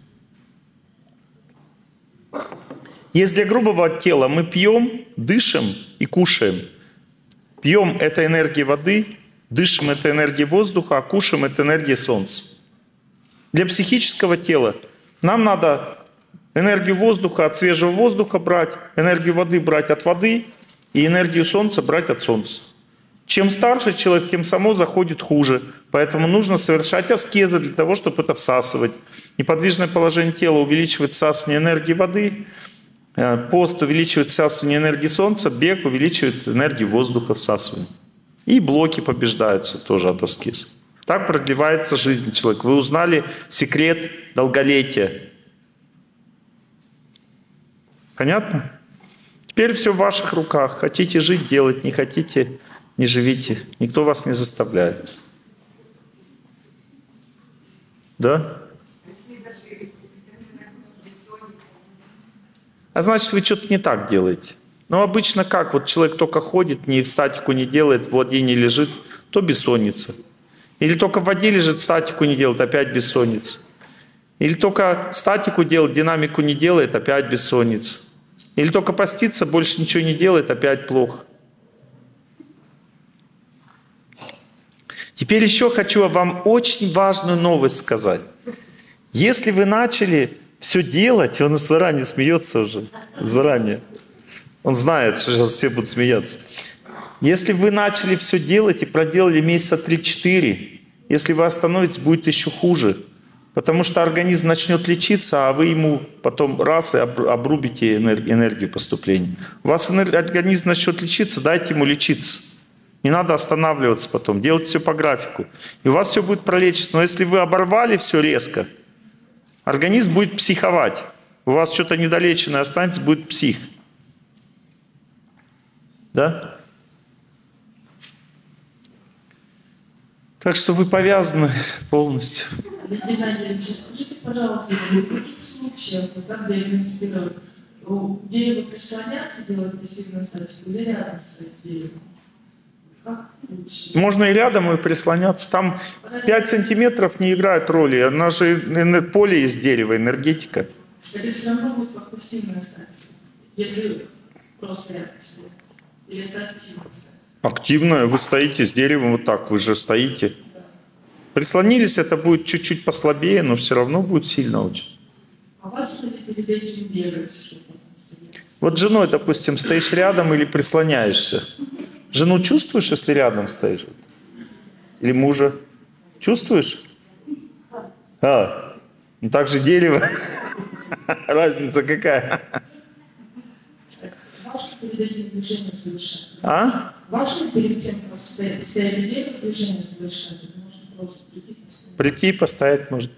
Если для грубого тела мы пьем, дышим и кушаем. Пьем – это энергия воды, дышим – это энергия воздуха, а кушаем – это энергия солнца. Для психического тела нам надо энергию воздуха от свежего воздуха брать, энергию воды брать от воды и энергию солнца брать от солнца. Чем старше человек, тем само заходит хуже. Поэтому нужно совершать аскезы для того, чтобы это всасывать. Неподвижное положение тела увеличивает всасывание энергии воды, пост увеличивает всасывание энергии солнца, бег увеличивает энергию воздуха всасывания. И блоки побеждаются тоже от аскез. Так продлевается жизнь человека. Вы узнали секрет долголетия. Понятно? Теперь все в ваших руках. Хотите жить, делать, не хотите, не живите. Никто вас не заставляет. Да? А значит, вы что-то не так делаете. Но обычно как? Вот человек только ходит, ни в статику не делает, в воде не лежит, то бессонница. Или только в воде лежит, статику не делает, опять бессонница. Или только статику делает, динамику не делает, опять бессонница. Или только постится, больше ничего не делает, опять плохо. Теперь еще хочу вам очень важную новость сказать. Если вы начали все делать, он заранее смеется уже, заранее. Он знает, что сейчас все будут смеяться. Если вы начали все делать и проделали месяца 3-4, если вы остановитесь, будет еще хуже. Потому что организм начнет лечиться, а вы ему потом раз и обрубите энергию поступления. У вас организм начнет лечиться, дайте ему лечиться. Не надо останавливаться потом, делать все по графику. И у вас все будет пролечиться. Но если вы оборвали все резко, организм будет психовать. У вас что-то недолеченное останется, будет псих. Да? Так что вы повязаны полностью. Геннадий Ильич, скажите, пожалуйста, в каких случаях, когда диагностируют, дерево прислоняться, делать пассивную статику или рядом стоять с деревом? Как лучше? Можно и рядом, и прислоняться. Там 5 сантиметров не играет роли. Она же поле из дерева, энергетика. Это все равно будет как пассивная стадия. Если просто рядом стоять. Или это активная стадия? Активная. Вы стоите с деревом вот так. Вы же стоите. Прислонились, это будет чуть-чуть послабее, но все равно будет сильно очень. А важно ли перед этим бегать, чтобы потом стоять? Вот с женой, допустим, стоишь рядом или прислоняешься. Жену чувствуешь, если рядом стоишь? Или мужа? Чувствуешь? Ну так же дерево. Разница какая? Важно перед этим движение совершать. Важно перед тем, как стоять в дереве, движение совершать? Это можно просто прийти и постоять. Прийти и постоять можно.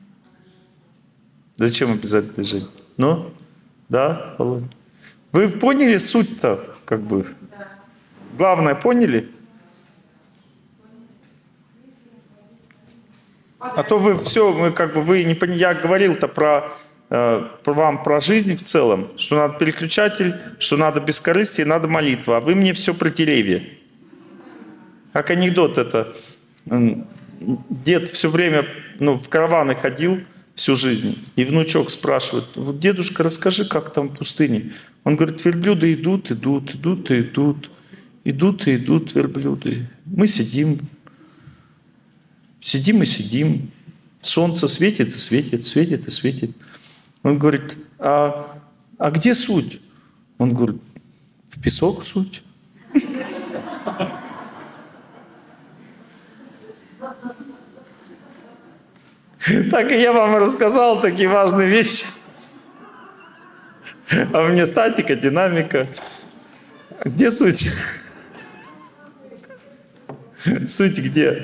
Зачем обязательно движение? Ну? Да, Володя? Вы поняли суть-то, как бы? Главное, поняли? А то вы все, мы как бы вы не поняли. Я говорил-то про жизнь в целом, что надо переключатель, что надо бескорыстие, надо молитва. А вы мне все про деревья. Как анекдот это. Дед все время в караваны ходил всю жизнь. И внучок спрашивает: вот, дедушка, расскажи, как там в пустыне. Он говорит: верблюды идут, идут, идут и идут. Идут и идут верблюды. Мы сидим. Сидим и сидим. Солнце светит и светит, светит и светит. Он говорит: а где суть? Он говорит: в песок суть. Так и я вам рассказал такие важные вещи. А мне статика, динамика. Где суть? Суть где?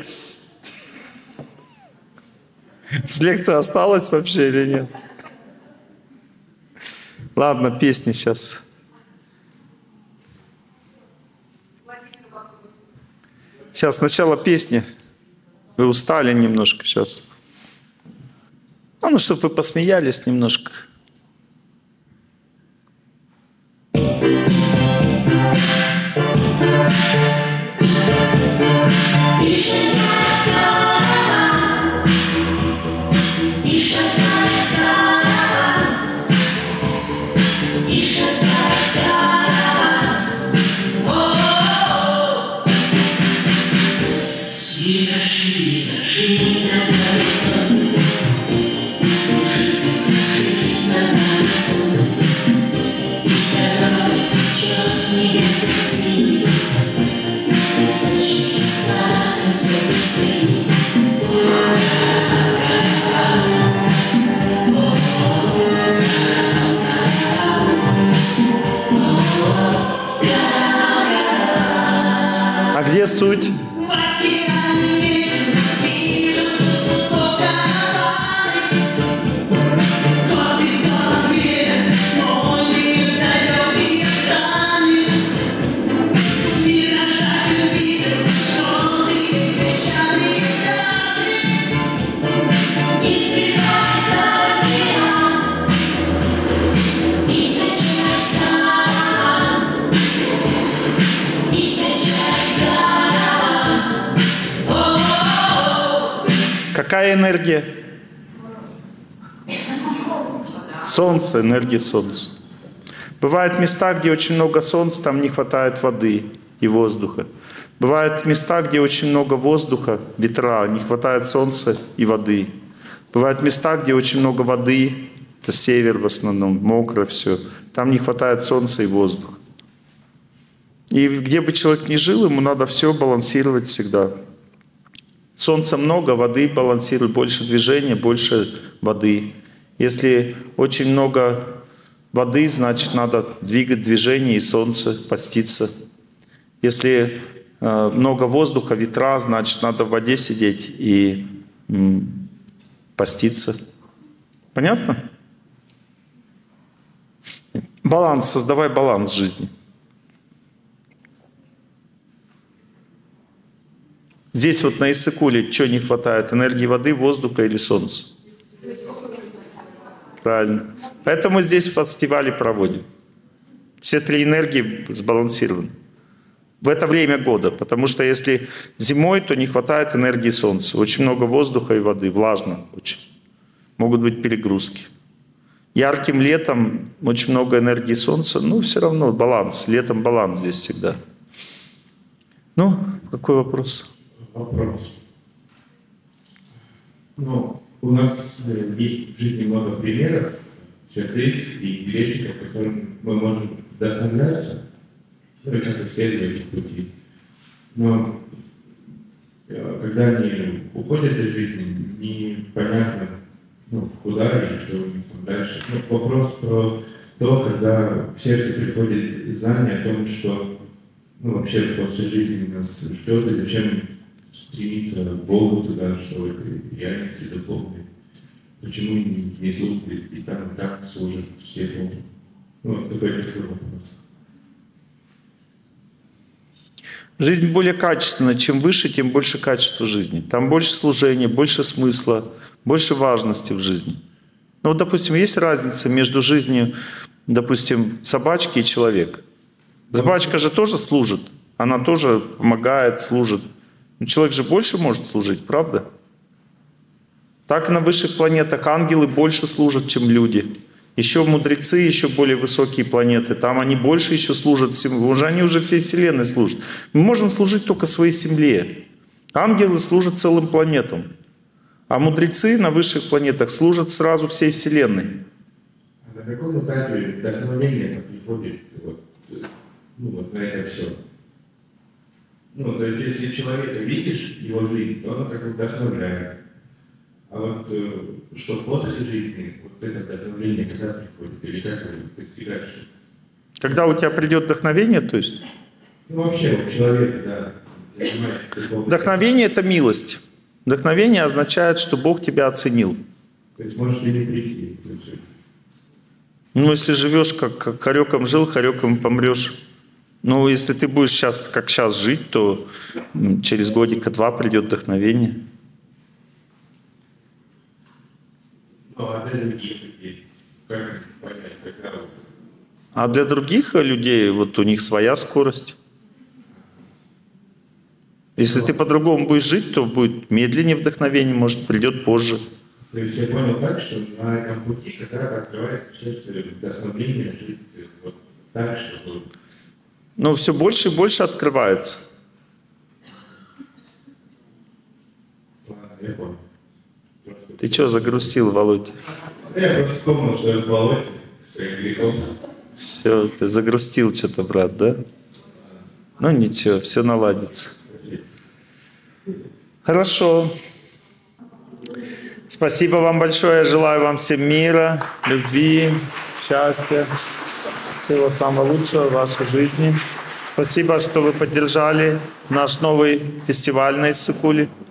С лекции осталось вообще или нет? Ладно, песни сейчас. Сейчас сначала песни. Вы устали немножко сейчас. Ну, чтобы вы посмеялись немножко. А где суть? Какая энергия? Солнце, энергия солнца. Бывают места, где очень много солнца, там не хватает воды и воздуха. Бывают места, где очень много воздуха, ветра, не хватает солнца и воды. Бывают места, где очень много воды, это север в основном, мокро все. Там не хватает солнца и воздуха. И где бы человек ни жил, ему надо все балансировать всегда. Солнца много, воды балансирует, больше движения, больше воды. Если очень много воды, значит надо двигать движение и солнце, поститься. Если много воздуха, ветра, значит надо в воде сидеть и поститься. Понятно? Баланс, создавай баланс в жизни. Здесь вот на Иссык-Куле что не хватает? Энергии воды, воздуха или солнца? Правильно. Поэтому здесь фестивали проводим. Все три энергии сбалансированы. в это время года. Потому что если зимой, то не хватает энергии Солнца. Очень много воздуха и воды, влажно очень. Могут быть перегрузки. Ярким летом очень много энергии Солнца, но все равно баланс. Летом баланс здесь всегда. Ну, какой вопрос? Вопрос. Ну, у нас есть в жизни много примеров святых и грешников, которым мы можем вдохновляться, ну и как-то следовать их пути. Но когда они уходят из жизни, непонятно, куда и что у них там дальше. Вопрос про то, когда в сердце приходит знание о том, что вообще после жизни нас ждет, и зачем стремиться к Богу туда, что в этой реальности духовной. Почему не служит и там служат все Богу? Такой вопрос. Жизнь более качественна. Чем выше, тем больше качества жизни. Там больше служения, больше смысла, больше важности в жизни. Ну вот, допустим, есть разница между жизнью, допустим, собачки и человека. Собачка же тоже служит. Она тоже помогает, служит. Но человек же больше может служить, правда? Так на высших планетах ангелы больше служат, чем люди. Еще мудрецы, еще более высокие планеты. Там они больше еще служат всему. Они уже всей Вселенной служат. Мы можем служить только своей земле. Ангелы служат целым планетам. А мудрецы на высших планетах служат сразу всей Вселенной. А на каком этапе вдохновение приходит на это все? То есть, если человека видишь, его жизнь, то он как бы вдохновляет. А вот что после жизни, вот это вдохновение когда приходит? Или как его достигаешь? Когда у тебя придет вдохновение, то есть? Вообще, у человека, да. Вдохновение — это милость. Вдохновение означает, что Бог тебя оценил. То есть может и не прийти. Если живешь, как хореком жил, хореком помрешь. Если ты будешь сейчас, как сейчас, жить, то через годика-два придет вдохновение. А для других людей? Как понять, когда? А для других людей, вот у них своя скорость. Если ты по-другому будешь жить, то будет медленнее вдохновение, может, придет позже. То есть я понял так, что на этом пути когда-то открывается в сердце вдохновение жить вот так, чтобы... Все больше и больше открывается. Ладно, я понял. Ты что загрустил, Володя? Я просто вспомнил, что это Володя своих грехов. Все, ты загрустил что-то, брат, да? Ничего, все наладится. Хорошо. Спасибо вам большое. Я желаю вам всем мира, любви, счастья, всего самого лучшего в вашей жизни. Спасибо, что вы поддержали наш новый фестиваль на Иссык-Куле.